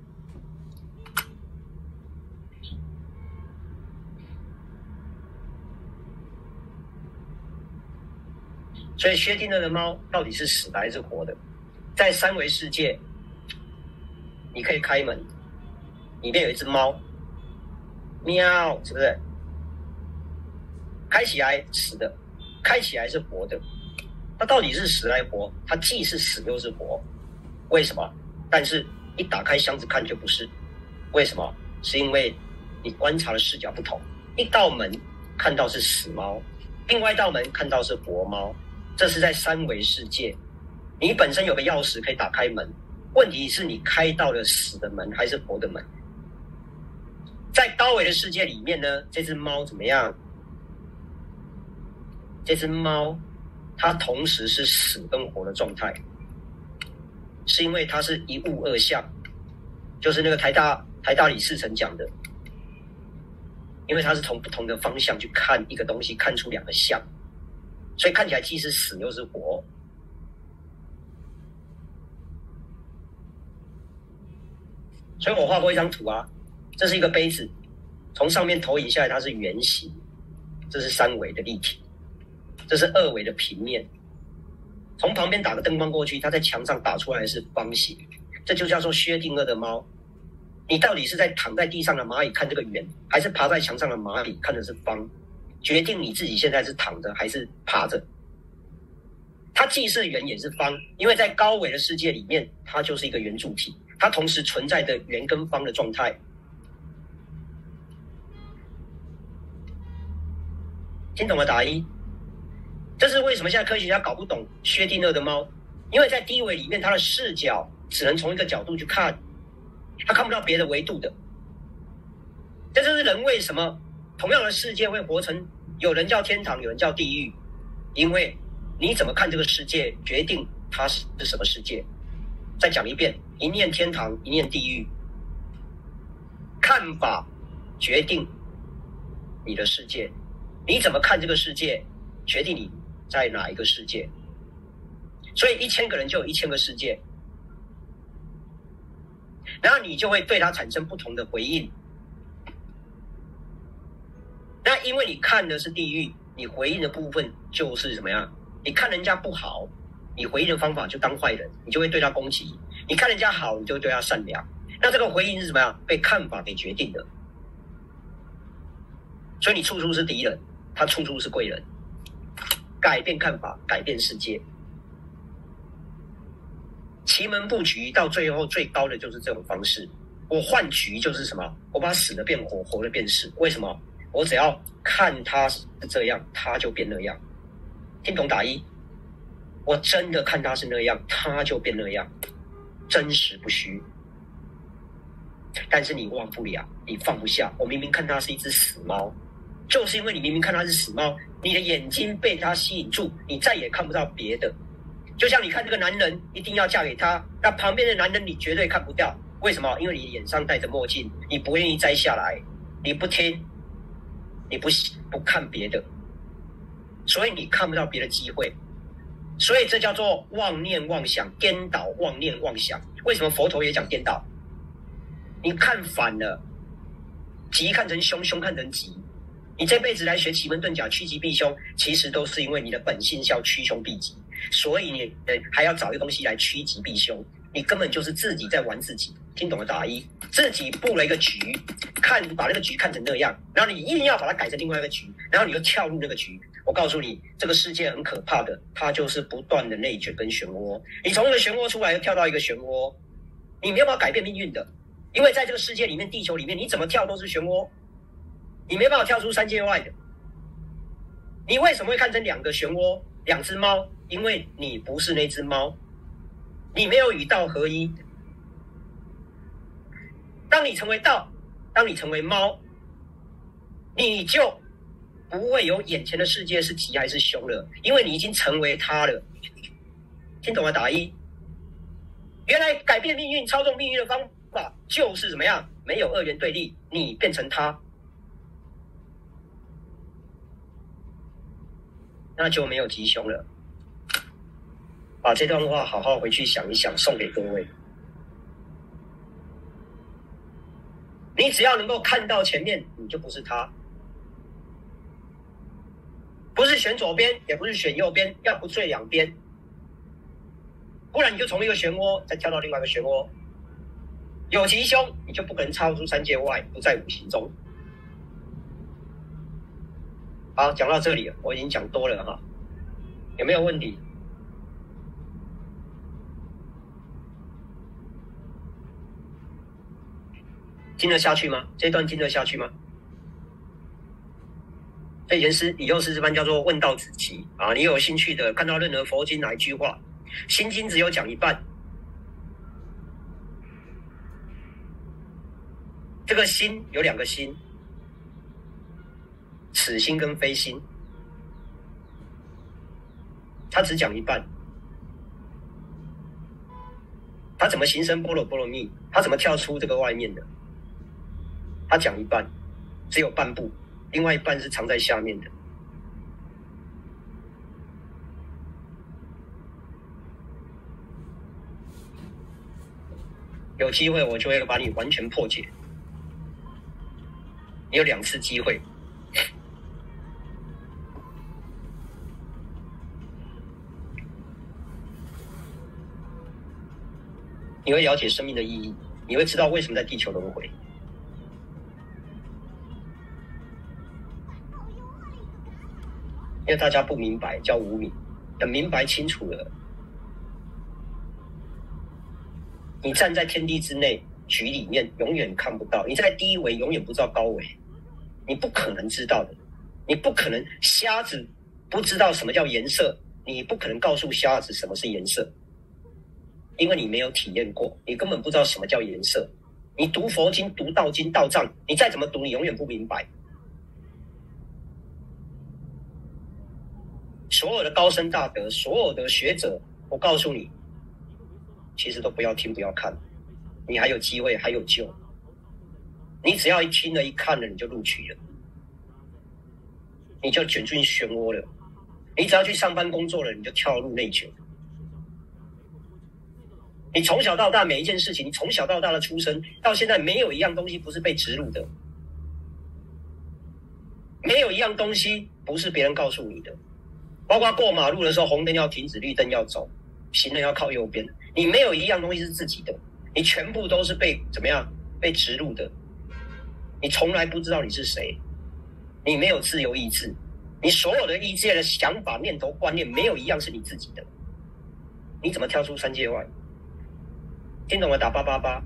所以薛定谔的猫到底是死的还是活的？在三维世界，你可以开门，里面有一只猫，喵，是不是？开起来死的，开起来是活的。它到底是死来活？它既是死又是活，为什么？但是一打开箱子看就不是，为什么？是因为你观察的视角不同。一道门看到是死猫，另外一道门看到是活猫。这是在三维世界，你本身有个钥匙可以打开门，问题是你开到了死的门还是活的门？在高维的世界里面呢，这只猫怎么样？这只猫它同时是死跟活的状态，是因为它是一物二相，就是那个台大台大李世成讲的，因为它是从不同的方向去看一个东西，看出两个相。所以看起来既是死又是活。所以我画过一张图啊，这是一个杯子，从上面投影下来它是圆形，这是三维的立体，这是二维的平面。从旁边打个灯光过去，它在墙上打出来是方形，这就叫做薛定谔的猫。你到底是在躺在地上的蚂蚁看这个圆，还是爬在墙上的蚂蚁看的是方？决定你自己现在是躺着还是爬着。它既是圆也是方，因为在高维的世界里面，它就是一个圆柱体，它同时存在的圆跟方的状态。听懂了打一。这是为什么现在科学家搞不懂薛定谔的猫，因为在低维里面，它的视角只能从一个角度去看，它看不到别的维度的。这就是人为什么同样的世界会活成有人叫天堂，有人叫地狱，因为你怎么看这个世界，决定它是什么世界。再讲一遍，一念天堂，一念地狱，看法决定你的世界，你怎么看这个世界，决定你在哪一个世界。所以一千个人就有一千个世界，然后你就会对它产生不同的回应。 那因为你看的是地狱，你回应的部分就是怎么样？你看人家不好，你回应的方法就当坏人，你就会对他攻击；你看人家好，你就对他善良。那这个回应是怎么样？被看法给决定的。所以你处处是敌人，他处处是贵人。改变看法，改变世界。奇门布局到最后最高的就是这种方式。我换局就是什么？我把死的变活，活的变死。为什么？我只要看他是这样，他就变那样。听懂打一？我真的看他是那样，他就变那样，真实不虚。但是你忘不了，你放不下。我明明看他是一只死猫，就是因为你明明看他是死猫，你的眼睛被他吸引住，你再也看不到别的。就像你看这个男人一定要嫁给他，那旁边的男人你绝对看不掉。为什么？因为你眼上戴着墨镜，你不愿意摘下来，你不听，你不不看别的，所以你看不到别的机会。所以这叫做妄念妄想，颠倒妄念妄想。为什么佛陀也讲颠倒？你看反了，吉看成凶，凶看成吉。你这辈子来学奇门遁甲，趋吉避凶，其实都是因为你的本性是要趋凶避吉，所以你还要找一个东西来趋吉避凶。你根本就是自己在玩自己，听懂了打一？自己布了一个局，看把那个局看成那样，然后你硬要把它改成另外一个局，然后你又跳入那个局。我告诉你，这个世界很可怕的，它就是不断的内卷跟漩涡。你从一个漩涡出来，又跳到一个漩涡，你没有办法改变命运的，因为在这个世界里面，地球里面，你怎么跳都是漩涡，你没办法跳出三界外的。你为什么会看成两个漩涡，两只猫？因为你不是那只猫。你没有与道合一。当你成为道，当你成为猫，你就不会有眼前的世界是吉还是凶了，因为你已经成为它了。听懂了打一？原来改变命运、操纵命运的方法就是怎么样？没有二元对立，你变成它，那就没有吉凶了。把这段话好好回去想一想，送给各位。你只要能够看到前面，你就不是他，不是选左边，也不是选右边，要不最两边，不然你就从一个漩涡再跳到另外一个漩涡。有吉凶，你就不可能超出三界外，不在五行中。好，讲到这里了，我已经讲多了哈，有没有问题？听得下去吗？这段听得下去吗？所以以前师以后师资班叫做问道子集啊，你有兴趣的看到任何佛经哪一句话，心经只有讲一半。这个心有两个心，此心跟非心，他只讲一半。他怎么形成般若波罗蜜？他怎么跳出这个外面的？他讲一半，只有半部，另外一半是藏在下面的。有机会我就会把你完全破解。你有两次机会。你会了解生命的意义，你会知道为什么在地球轮回。因为大家不明白，叫无明。等明白清楚了，你站在天地之内局里面，永远看不到；你在低维，永远不知道高维。你不可能知道的，你不可能瞎子不知道什么叫颜色，你不可能告诉瞎子什么是颜色，因为你没有体验过，你根本不知道什么叫颜色。你读佛经、读道经、道藏，你再怎么读，你永远不明白。所有的高僧大德，所有的学者，我告诉你，其实都不要听，不要看，你还有机会，还有救。你只要一听了、一看了，你就录取了，你就卷进漩涡了。你只要去上班工作了，你就跳入内卷。你从小到大每一件事情，你从小到大的出生到现在，没有一样东西不是被植入的。 没有一样东西不是别人告诉你的，包括过马路的时候，红灯要停止，绿灯要走，行人要靠右边，你没有一样东西是自己的，你全部都是被怎么样被植入的，你从来不知道你是谁，你没有自由意志，你所有的意志的想法、念头、观念，没有一样是你自己的，你怎么跳出三界外？听懂了打八八八。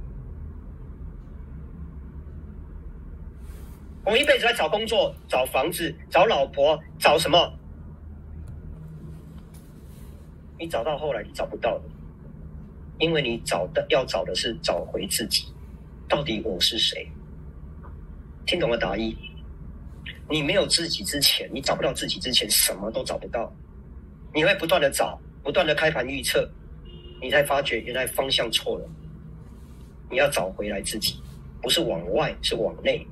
我们一辈子在找工作、找房子、找老婆、找什么？你找到后来你找不到的，因为你找的要找的是找回自己，到底我是谁？听懂了打一。你没有自己之前，你找不到自己之前，什么都找不到。你会不断的找，不断的开盘预测，你才发觉原来方向错了。你要找回来自己，不是往外，是往内。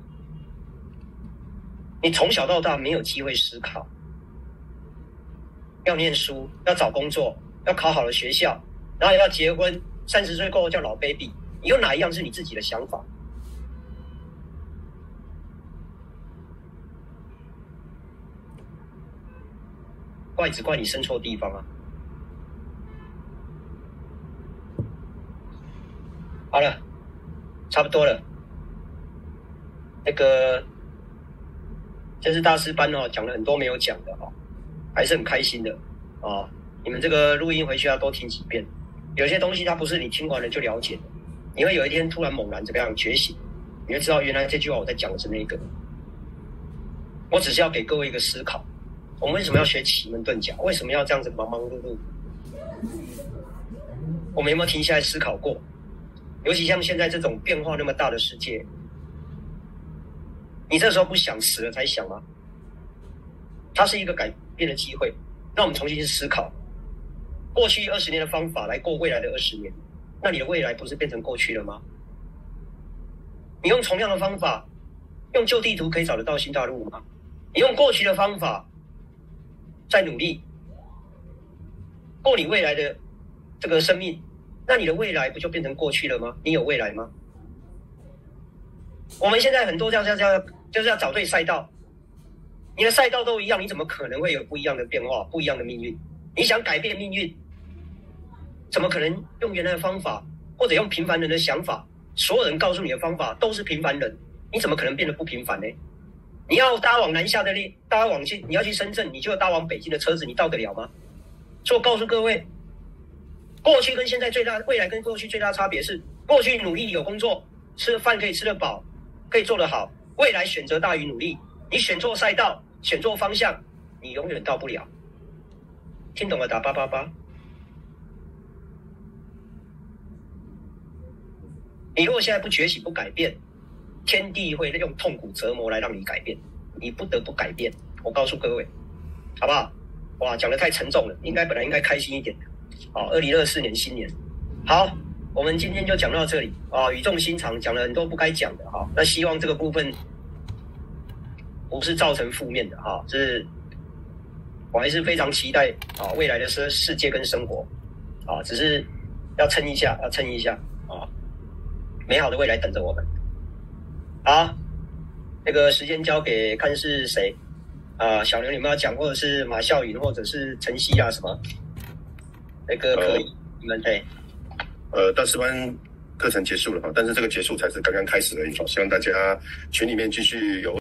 你从小到大没有机会思考，要念书，要找工作，要考好了学校，然后要结婚，三十岁过后叫老 baby， 你有哪一样是你自己的想法？怪只怪你生错地方啊！好了，差不多了。那个。这是大师班哦，讲了很多没有讲的哈、哦，还是很开心的啊、哦！你们这个录音回去要多听几遍，有些东西它不是你听完了就了解的，你会有一天突然猛然怎么样觉醒，你会知道原来这句话我在讲的是那个。我只是要给各位一个思考，我们为什么要学奇门遁甲？为什么要这样子忙忙碌碌？我们有没有停下来思考过？尤其像现在这种变化那么大的世界。你这时候不想死了才想吗？它是一个改变的机会，让我们重新去思考过去二十年的方法来过未来的二十年，那你的未来不是变成过去了吗？你用同样的方法，用旧地图可以找得到新大陆吗？你用过去的方法在努力过你未来的这个生命，那你的未来不就变成过去了吗？你有未来吗？我们现在很多这样这样就是要找对赛道，你的赛道都一样，你怎么可能会有不一样的变化、不一样的命运？你想改变命运，怎么可能用原来的方法，或者用平凡人的想法？所有人告诉你的方法都是平凡人，你怎么可能变得不平凡呢？你要搭往南下的列，搭往去，你要去深圳，你就要搭往北京的车子，你到得了吗？所以我告诉各位，过去跟现在最大，未来跟过去最大的差别是，过去努力有工作，吃饭可以吃得饱，可以做得好。未来选择大于努力，你选错赛道，选错方向，你永远到不了。听懂了打八八八。你如果现在不觉醒、不改变，天地会用痛苦折磨来让你改变，你不得不改变。我告诉各位，好不好？哇，讲得太沉重了，应该本来应该开心一点的。好，二零二四年新年，好。我们今天就讲到这里啊，语重心长，讲了很多不该讲的哈。那希望这个部分不是造成负面的哈，是我还是非常期待啊未来的世世界跟生活啊，只是要撑一下，要撑一下啊，美好的未来等着我们。好，那个时间交给看是谁啊，小刘你们要讲，或者是马孝允，或者是晨曦啊什么，那个可以，你们对。 呃，大师班课程结束了哈，但是这个结束才是刚刚开始而已，希望大家群里面继续有。